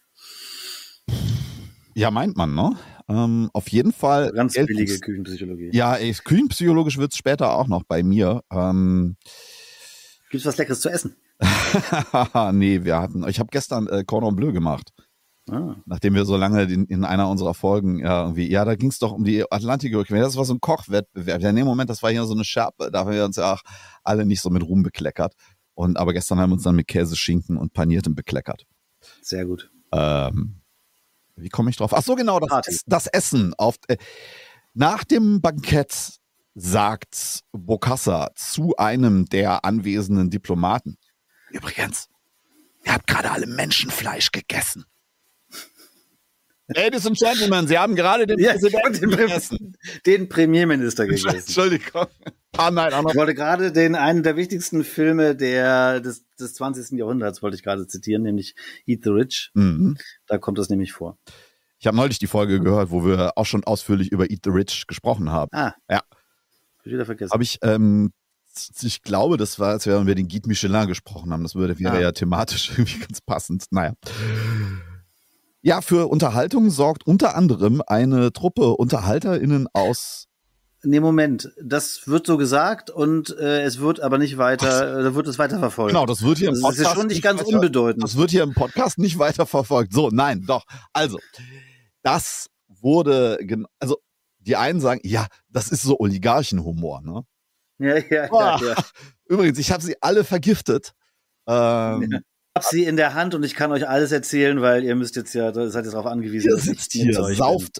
Ja, meint man, ne? Auf jeden Fall. Ganz billige Küchenpsychologie. Ja, küchenpsychologisch wird es später auch noch bei mir. Gibt's was Leckeres zu essen? Nee, ich habe gestern Cordon Bleu gemacht. Nachdem wir so lange in einer unserer Folgen da ging es doch um die Atlantiküberquerung. Das war so ein Kochwettbewerb. Ja, in dem Moment, das war hier so eine Schärpe, da haben wir uns ja auch alle nicht so mit Ruhm bekleckert. Aber gestern haben wir uns dann mit Käse, Schinken und Paniertem bekleckert. Sehr gut. Wie komme ich drauf? Ach so, genau, das Essen. Nach dem Bankett sagt Bokassa zu einem der anwesenden Diplomaten: Übrigens, ihr habt gerade alle Menschenfleisch gegessen. Ladies and Gentlemen, Sie haben gerade den Präsidenten gegessen. Den Premierminister gegessen. Entschuldigung. Ich wollte gerade einen der wichtigsten Filme des 20. Jahrhunderts wollte ich gerade zitieren, nämlich Eat the Rich. Mhm. Da kommt das nämlich vor. Ich habe neulich die Folge gehört, wo wir auch schon ausführlich über Eat the Rich gesprochen haben. Ja. Hab ich wieder vergessen. Ich glaube, das war, als wir über den Guide Michelin gesprochen haben. Das wäre ja thematisch irgendwie ganz passend. Naja. Ja, für Unterhaltung sorgt unter anderem eine Truppe UnterhalterInnen aus. Nee, Moment, das wird so gesagt und es wird aber nicht weiter, wird es weiterverfolgt. Genau, das wird hier im Podcast. Das ist schon nicht ganz unbedeutend. Das wird hier im Podcast nicht weiterverfolgt. So, nein, doch. Also, das wurde, also die einen sagen, ja, das ist so Oligarchenhumor, ne? Ja. Übrigens, ich habe sie alle vergiftet. Ich habe sie in der Hand und ich kann euch alles erzählen, weil ihr seid jetzt darauf angewiesen. Ihr sitzt hier, sauft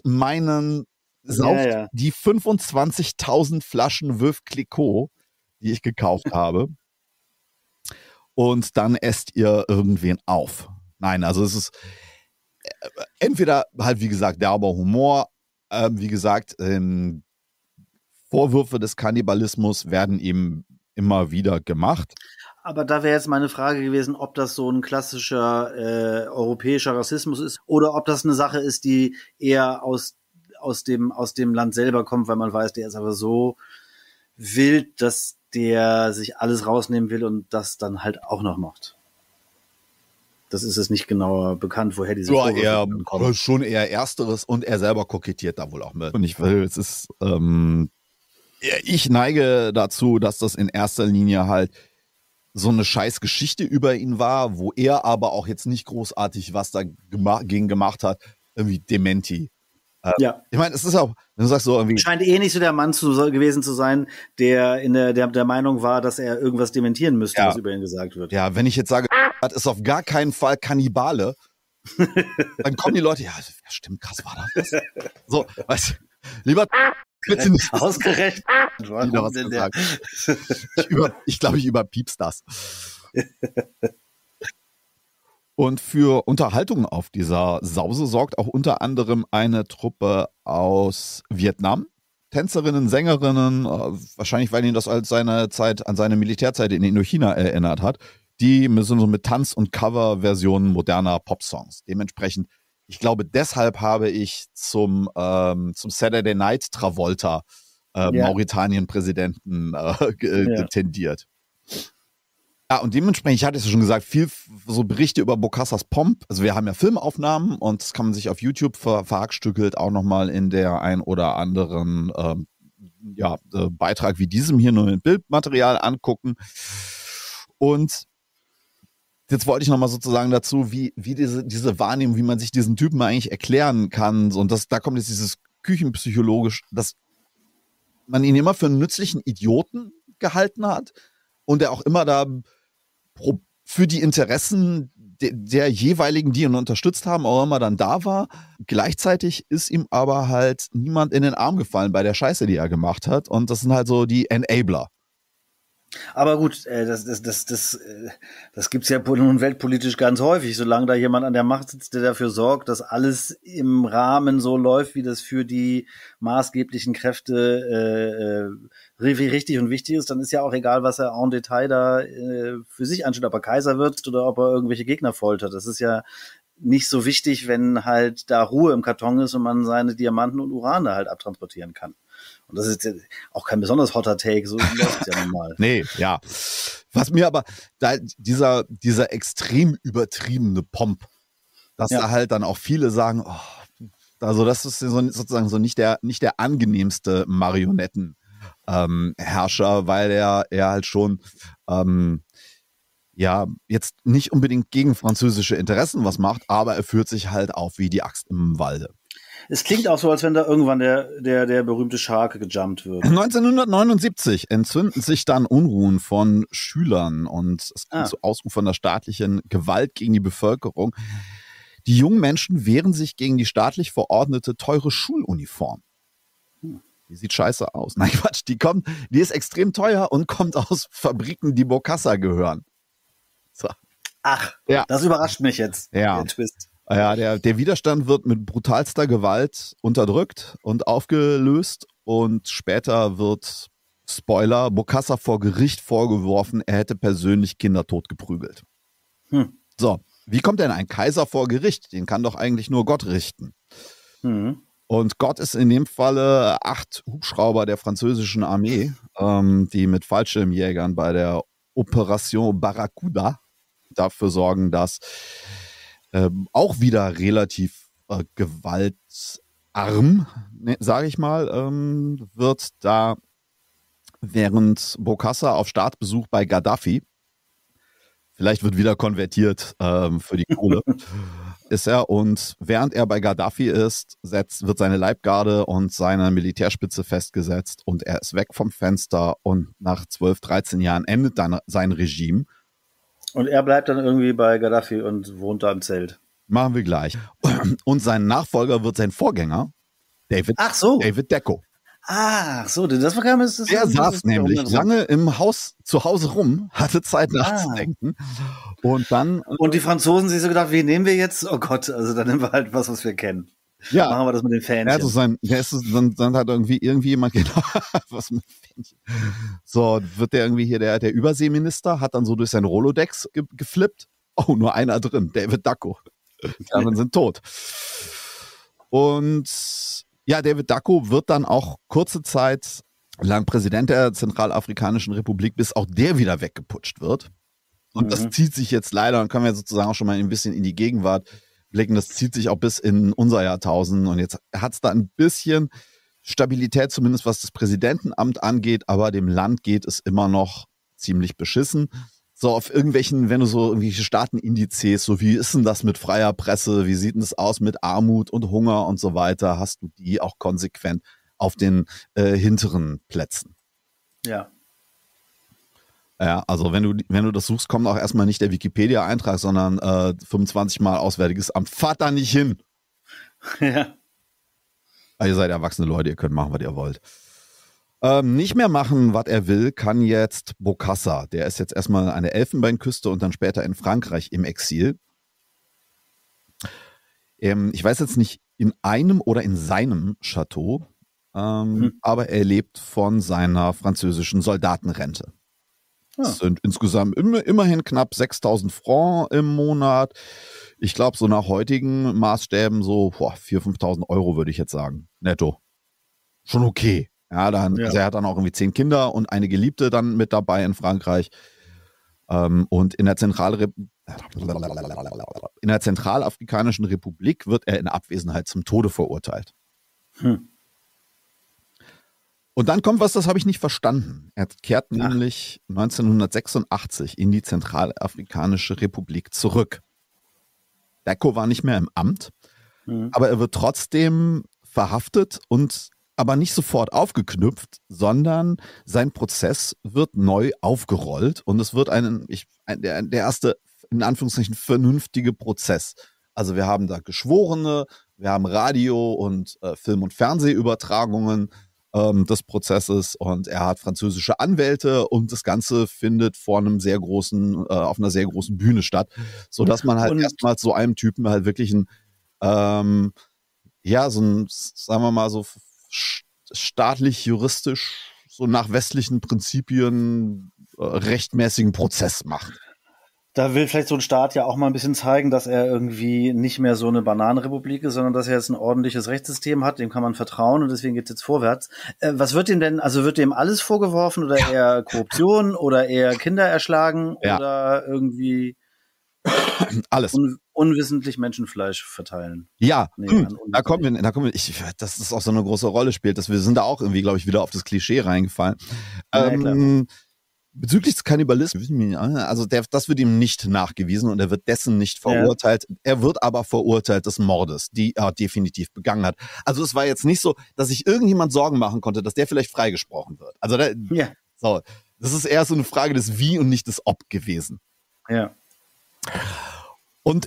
die 25.000 Flaschen Veuve Clicquot, die ich gekauft habe. Und dann esst ihr irgendwen auf. Nein, also es ist entweder halt, wie gesagt, derber Humor. Wie gesagt, Vorwürfe des Kannibalismus werden eben immer wieder gemacht. Aber da wäre jetzt meine Frage gewesen, ob das so ein klassischer europäischer Rassismus ist oder ob das eine Sache ist, die eher aus dem Land selber kommt, weil man weiß, der ist aber so wild, dass der sich alles rausnehmen will und das dann halt auch noch macht. Das ist es nicht genauer bekannt, woher diese Vorwürfe kommen. Schon eher Ersteres und er selber kokettiert da wohl auch mit. Und ich neige dazu, dass das in erster Linie halt so eine scheiß Geschichte über ihn war, wo er aber auch jetzt nicht großartig was dagegen gemacht hat. Irgendwie Dementi. Ja. Ich meine, es ist auch, wenn du sagst so irgendwie. Scheint nicht so der Mann gewesen zu sein, der der Meinung war, dass er irgendwas dementieren müsste, was über ihn gesagt wird. Ja, wenn ich jetzt sage, das ist auf gar keinen Fall Kannibale, dann kommen die Leute, ja, stimmt, krass war das. So, weißt du, lieber Bitte nicht. Ausgerechnet. Wieder was denn zu sagen. Ich glaube, ich überpiepst das. Und für Unterhaltung auf dieser Sause sorgt auch unter anderem eine Truppe aus Vietnam. Tänzerinnen, Sängerinnen, wahrscheinlich, weil ihn das an seine Militärzeit in Indochina erinnert hat, die so mit Tanz- und Coverversionen moderner Popsongs. Dementsprechend, ich glaube, deshalb habe ich zum Saturday Night Travolta Mauretanien-Präsidenten tendiert. Ja, und dementsprechend, ich hatte es ja schon gesagt, viel so Berichte über Bocassas Pomp. Also wir haben ja Filmaufnahmen und das kann man sich auf YouTube verhackstückelt auch nochmal in der ein oder anderen Beitrag wie diesem hier nur mit Bildmaterial angucken. Und jetzt wollte ich nochmal sozusagen dazu, wie diese Wahrnehmung, wie man sich diesen Typen eigentlich erklären kann. Und da kommt jetzt dieses Küchenpsychologisch, dass man ihn immer für einen nützlichen Idioten gehalten hat und er auch immer da für die Interessen der jeweiligen, die ihn unterstützt haben, auch immer dann da war. Gleichzeitig ist ihm aber halt niemand in den Arm gefallen bei der Scheiße, die er gemacht hat. Und das sind halt so die Enabler. Aber gut, das gibt's ja nun weltpolitisch ganz häufig, solange da jemand an der Macht sitzt, der dafür sorgt, dass alles im Rahmen so läuft, wie das für die maßgeblichen Kräfte richtig und wichtig ist, dann ist ja auch egal, was er en Detail da für sich anstellt, ob er Kaiser wird oder ob er irgendwelche Gegner foltert. Das ist ja nicht so wichtig, wenn halt da Ruhe im Karton ist und man seine Diamanten und Uran da halt abtransportieren kann. Und das ist auch kein besonders hotter Take, so läuft es ja normal. Nee, ja. Was mir aber, dieser extrem übertriebene Pomp, dass da halt dann auch viele sagen, also das ist sozusagen so nicht der angenehmste Marionettenherrscher, weil er halt schon jetzt nicht unbedingt gegen französische Interessen was macht, aber er führt sich halt auf wie die Axt im Walde. Es klingt auch so, als wenn da irgendwann der berühmte Scharke gejumpt wird. 1979 entzünden sich dann Unruhen von Schülern und es kommt zu ausufernder staatlichen Gewalt gegen die Bevölkerung. Die jungen Menschen wehren sich gegen die staatlich verordnete teure Schuluniform. Die sieht scheiße aus. Nein, Quatsch, die ist extrem teuer und kommt aus Fabriken, die Bocassa gehören. So. Ach, ja. Das überrascht mich jetzt, der Twist. Ja, der Widerstand wird mit brutalster Gewalt unterdrückt und aufgelöst und später wird, Spoiler, Bocassa vor Gericht vorgeworfen, er hätte persönlich Kinder totgeprügelt. So, wie kommt denn ein Kaiser vor Gericht? Den kann doch eigentlich nur Gott richten. Und Gott ist in dem Falle 8 Hubschrauber der französischen Armee, die mit Fallschirmjägern bei der Operation Barracuda dafür sorgen, dass auch wieder relativ gewaltarm, sage ich mal, wird da während Bocassa auf Staatsbesuch bei Gaddafi, vielleicht wird wieder konvertiert für die Kohle, ist er, und während er bei Gaddafi ist, wird seine Leibgarde und seine Militärspitze festgesetzt und er ist weg vom Fenster und nach 12, 13 Jahren endet dann sein Regime. Und er bleibt dann irgendwie bei Gaddafi und wohnt da im Zelt. Machen wir gleich. Und sein Nachfolger wird sein Vorgänger, David Decco. Ach so, das war das. Der saß nämlich lange im Haus zu Hause rum, hatte Zeit nachzudenken. Und dann. Und die Franzosen sich so gedacht, wie nehmen wir jetzt? Oh Gott, also dann nehmen wir halt was wir kennen. Ja. Machen wir das mit den Fähnchen. Dann hat irgendwie jemand genau was mit Fähnchen. So, wird der irgendwie hier der Überseeminister, hat dann so durch sein Rolodex geflippt. Oh, nur einer drin, David Decco. Die anderen sind tot. Und ja, David Decco wird dann auch kurze Zeit lang Präsident der Zentralafrikanischen Republik, bis auch der wieder weggeputscht wird. Und das zieht sich jetzt leider, dann können wir sozusagen auch schon mal ein bisschen in die Gegenwart blicken, das zieht sich auch bis in unser Jahrtausend. Und jetzt hat es da ein bisschen Stabilität, zumindest was das Präsidentenamt angeht, aber dem Land geht es immer noch ziemlich beschissen. So auf irgendwelchen, wenn du so irgendwelche Staatenindizes, so wie ist denn das mit freier Presse, wie sieht denn das aus mit Armut und Hunger und so weiter, hast du die auch konsequent auf den hinteren Plätzen. Ja. Ja, also wenn du das suchst, kommt auch erstmal nicht der Wikipedia-Eintrag, sondern 25 Mal Auswärtiges Amt. Fahrt da nicht hin. Ja. Ihr seid erwachsene Leute, ihr könnt machen, was ihr wollt. Nicht mehr machen, was er will, kann jetzt Bokassa. Der ist jetzt erstmal an der Elfenbeinküste und dann später in Frankreich im Exil. Ich weiß jetzt nicht, in einem oder in seinem Chateau, aber er lebt von seiner französischen Soldatenrente. Das sind insgesamt immerhin knapp 6.000 Francs im Monat. Ich glaube, so nach heutigen Maßstäben so 4.000, 5.000 Euro würde ich jetzt sagen, netto. Schon okay. Ja, also er hat dann auch irgendwie 10 Kinder und eine Geliebte dann mit dabei in Frankreich. Und in der Zentralafrikanischen Republik wird er in Abwesenheit zum Tode verurteilt. Und dann kommt was, das habe ich nicht verstanden. Er kehrt nämlich 1986 in die Zentralafrikanische Republik zurück. Decco war nicht mehr im Amt, aber er wird trotzdem verhaftet und aber nicht sofort aufgeknüpft, sondern sein Prozess wird neu aufgerollt und es wird der erste, in Anführungszeichen, vernünftige Prozess. Also wir haben da Geschworene, wir haben Radio- und Film- und Fernsehübertragungen des Prozesses und er hat französische Anwälte und das Ganze findet auf einer sehr großen Bühne statt, sodass man halt erstmals so einem Typen halt wirklich sagen wir mal so staatlich, juristisch, so nach westlichen Prinzipien rechtmäßigen Prozess macht. Da will vielleicht so ein Staat ja auch mal ein bisschen zeigen, dass er irgendwie nicht mehr so eine Bananenrepublik ist, sondern dass er jetzt ein ordentliches Rechtssystem hat, dem kann man vertrauen und deswegen geht es jetzt vorwärts. Was wird ihm denn, also wird dem alles vorgeworfen oder eher Korruption oder eher Kinder erschlagen oder irgendwie alles. Unwissentlich Menschenfleisch verteilen? Ja, da kommen wir, dass das auch so eine große Rolle spielt, wir sind da auch irgendwie, glaube ich, wieder auf das Klischee reingefallen. Bezüglich des Kannibalismus, also das wird ihm nicht nachgewiesen und er wird dessen nicht verurteilt. Ja. Er wird aber verurteilt des Mordes, die er definitiv begangen hat. Also es war jetzt nicht so, dass sich irgendjemand Sorgen machen konnte, dass der vielleicht freigesprochen wird. Also das ist eher so eine Frage des Wie und nicht des Ob gewesen. Ja. Und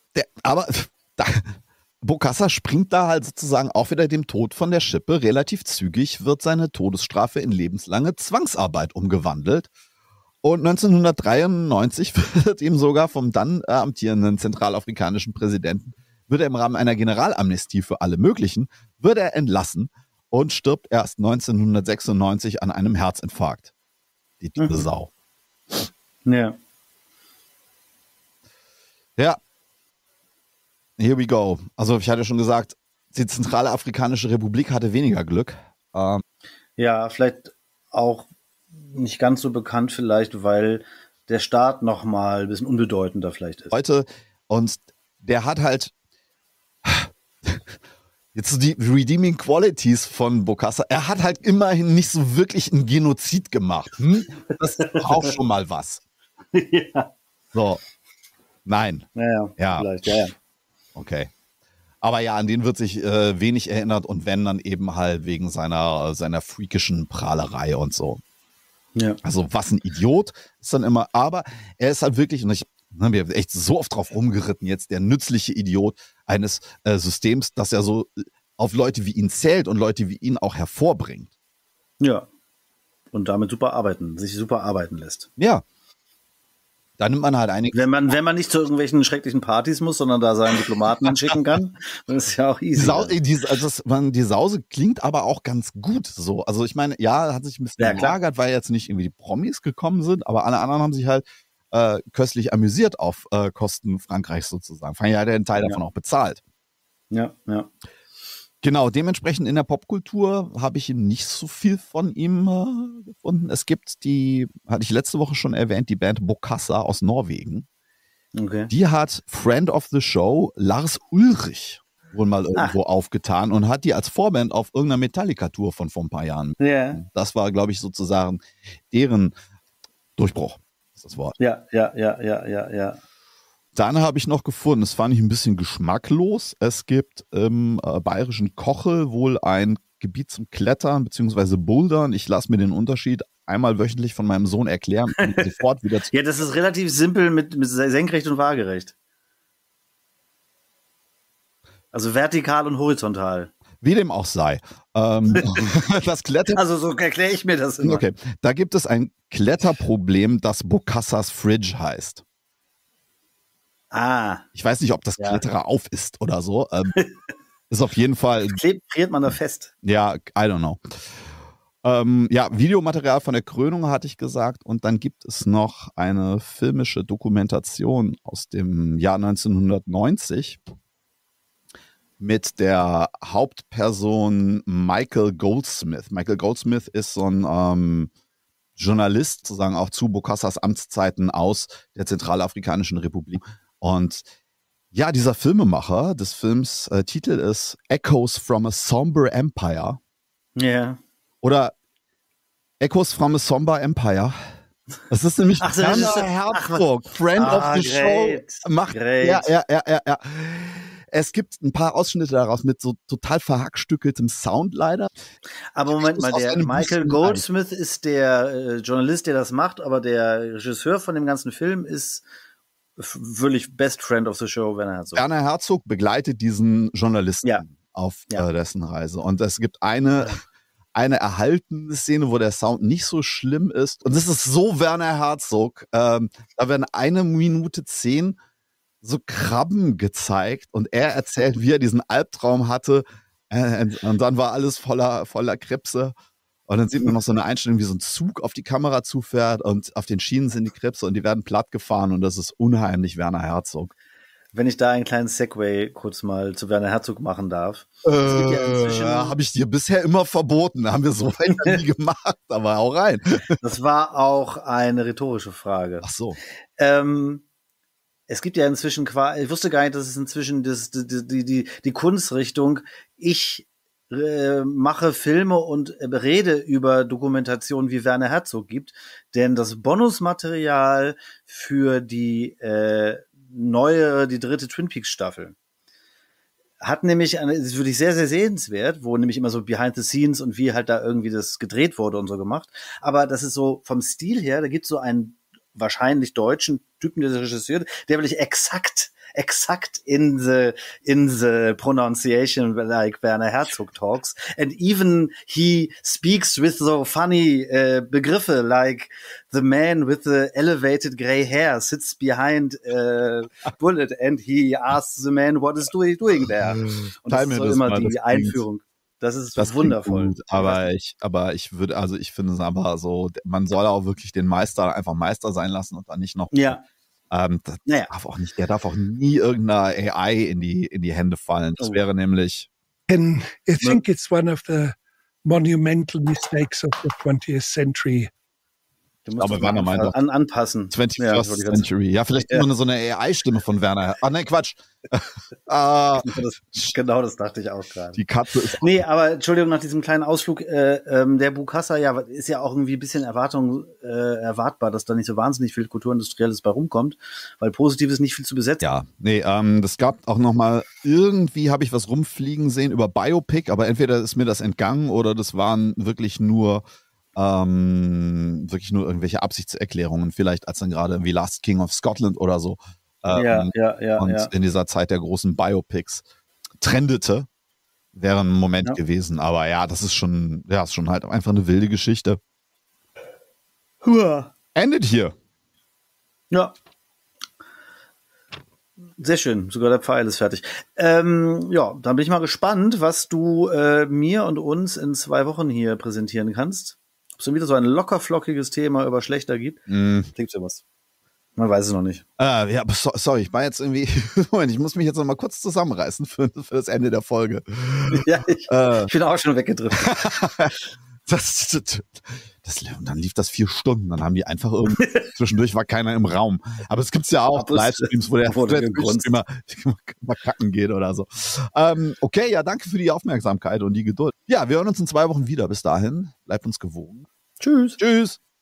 Bokassa springt da halt sozusagen auch wieder dem Tod von der Schippe. Relativ zügig wird seine Todesstrafe in lebenslange Zwangsarbeit umgewandelt. Und 1993 wird ihm sogar vom dann amtierenden zentralafrikanischen Präsidenten, wird er im Rahmen einer Generalamnestie für alle möglichen, wird er entlassen und stirbt erst 1996 an einem Herzinfarkt. Die dumme Sau. Ja. Ja. Here we go. Also ich hatte schon gesagt, die Zentralafrikanische Republik hatte weniger Glück. Ja, vielleicht auch nicht ganz so bekannt vielleicht, weil der Staat noch mal ein bisschen unbedeutender vielleicht ist. Leute, und der hat halt jetzt so die Redeeming Qualities von Bokassa. Er hat halt immerhin nicht so wirklich einen Genozid gemacht. Das ist auch schon mal was. Ja. So. Nein. Ja. Vielleicht, ja. Okay. Aber ja, an den wird sich wenig erinnert und wenn, dann eben halt wegen seiner freakischen Prahlerei und so. Ja. Also was ein Idiot ist dann immer, aber er ist halt wirklich, und wir haben echt so oft drauf rumgeritten jetzt, der nützliche Idiot eines Systems, das ja so auf Leute wie ihn zählt und Leute wie ihn auch hervorbringt. Ja. Und damit sich super arbeiten lässt. Ja. Da nimmt man halt einige. Wenn man nicht zu irgendwelchen schrecklichen Partys muss, sondern da seinen Diplomaten hinschicken kann, dann ist ja auch easy. Die Sause klingt aber auch ganz gut so. Also ich meine, ja, hat sich ein bisschen gelagert, weil jetzt nicht irgendwie die Promis gekommen sind, aber alle anderen haben sich halt köstlich amüsiert auf Kosten Frankreichs sozusagen. Frankreich hat ja einen Teil davon auch bezahlt. Ja. Genau, dementsprechend in der Popkultur habe ich nicht so viel von ihm gefunden. Es gibt hatte ich letzte Woche schon erwähnt, die Band Bokassa aus Norwegen. Okay. Die hat Friend of the Show Lars Ulrich wohl mal irgendwo aufgetan und hat die als Vorband auf irgendeiner Metallica-Tour von vor ein paar Jahren. Yeah. Das war, glaube ich, sozusagen deren Durchbruch, ist das Wort. Ja. Dann habe ich noch gefunden, das fand ich ein bisschen geschmacklos. Es gibt im bayerischen Kochel wohl ein Gebiet zum Klettern bzw. Bouldern. Ich lasse mir den Unterschied einmal wöchentlich von meinem Sohn erklären und sofort wieder Ja, das ist relativ simpel mit senkrecht und waagerecht. Also vertikal und horizontal. Wie dem auch sei. Das Kletter. Also so erkläre ich mir das immer. Okay, da gibt es ein Kletterproblem, das Bocassas Fridge heißt. Ah. Ich weiß nicht, ob das Kletterer auf ist oder so. Ist auf jeden Fall. Friert man da fest? Ja, I don't know. Videomaterial von der Krönung hatte ich gesagt. Und dann gibt es noch eine filmische Dokumentation aus dem Jahr 1990 mit der Hauptperson Michael Goldsmith. Michael Goldsmith ist so ein Journalist, sozusagen auch zu Bocassas Amtszeiten aus der Zentralafrikanischen Republik. Und ja, dieser Filmemacher des Films, Titel ist Echoes from a Somber Empire. Ja. Oder Echoes from a Somber Empire. Das ist nämlich Werner Herzog, Friend of the great. Show. Macht, ja. Es gibt ein paar Ausschnitte daraus mit so total verhackstückeltem Sound leider. Aber Moment mal, der Michael Goldsmith ist der Journalist, der das macht, aber der Regisseur von dem ganzen Film ist wirklich Best Friend of the Show, Werner Herzog. Werner Herzog begleitet diesen Journalisten auf dessen Reise. Und es gibt eine erhaltene Szene, wo der Sound nicht so schlimm ist. Und es ist so Werner Herzog. Da werden 1 Minute 10 so Krabben gezeigt und er erzählt, wie er diesen Albtraum hatte. Und dann war alles voller Krebse. Und dann sieht man noch so eine Einstellung, wie so ein Zug auf die Kamera zufährt und auf den Schienen sind die Krebse und die werden platt gefahren und das ist unheimlich Werner Herzog. Wenn ich da einen kleinen Segway kurz mal zu Werner Herzog machen darf. Habe ich dir bisher immer verboten. Haben wir so weit nie gemacht, aber auch rein. Das war auch eine rhetorische Frage. Ach so. Es gibt ja inzwischen ich wusste gar nicht, dass es inzwischen die Kunstrichtung, ich mache Filme und rede über Dokumentationen wie Werner Herzog gibt, denn das Bonusmaterial für die dritte Twin Peaks Staffel hat nämlich, ist wirklich sehr, sehr sehenswert, wo nämlich immer so Behind the Scenes und wie halt da irgendwie das gedreht wurde und so gemacht. Aber das ist so vom Stil her, da gibt es so einen wahrscheinlich deutschen Typen, der Regisseur, der wirklich exakt in the pronunciation like Werner Herzog talks. And even he speaks with so funny Begriffe like the man with the elevated gray hair sits behind Bullet and he asks the man, what is doing there? Und das ist so immer die Einführung. Das ist wundervoll. Gut, aber ich finde es aber so, man soll auch wirklich den Meister einfach Meister sein lassen und dann nicht noch. Ja. Der darf auch nie irgendeiner AI in die Hände fallen. Das wäre nämlich. And I think it's one of the monumental mistakes of the 20th century. Du musst anpassen. 21st Century. Ja, vielleicht immer so eine AI-Stimme von Werner. Ah, nein, Quatsch. Genau, das dachte ich auch gerade. Die Katze ist. Nee, aber Entschuldigung, nach diesem kleinen Ausflug, der Bokassa, ist ja auch irgendwie ein bisschen erwartbar, dass da nicht so wahnsinnig viel Kulturindustrielles bei rumkommt, weil Positives nicht viel zu besetzen. Ja, nee, das gab auch nochmal, irgendwie habe ich was rumfliegen sehen über Biopic, aber entweder ist mir das entgangen oder das waren wirklich nur irgendwelche Absichtserklärungen, vielleicht als dann gerade wie Last King of Scotland oder so. In dieser Zeit der großen Biopics trendete, wäre ein Moment gewesen. Aber ja, das ist schon halt einfach eine wilde Geschichte. Endet hier. Ja. Sehr schön, sogar der Pfeil ist fertig. Dann bin ich mal gespannt, was du mir und uns in 2 Wochen hier präsentieren kannst. Ob es dann wieder so ein lockerflockiges Thema über Schlechter gibt. Klingt so was. Man weiß es noch nicht. Sorry, ich war jetzt irgendwie. Moment, ich muss mich jetzt noch mal kurz zusammenreißen für das Ende der Folge. Ja, ich bin auch schon weggedrückt. Dann lief das 4 Stunden. Dann haben die einfach irgendwie. Zwischendurch war keiner im Raum. Aber es gibt's ja auch Livestreams, wo der immer kacken geht oder so. Okay, ja, danke für die Aufmerksamkeit und die Geduld. Ja, wir hören uns in 2 Wochen wieder. Bis dahin, bleibt uns gewogen. Tschüss. Tschüss.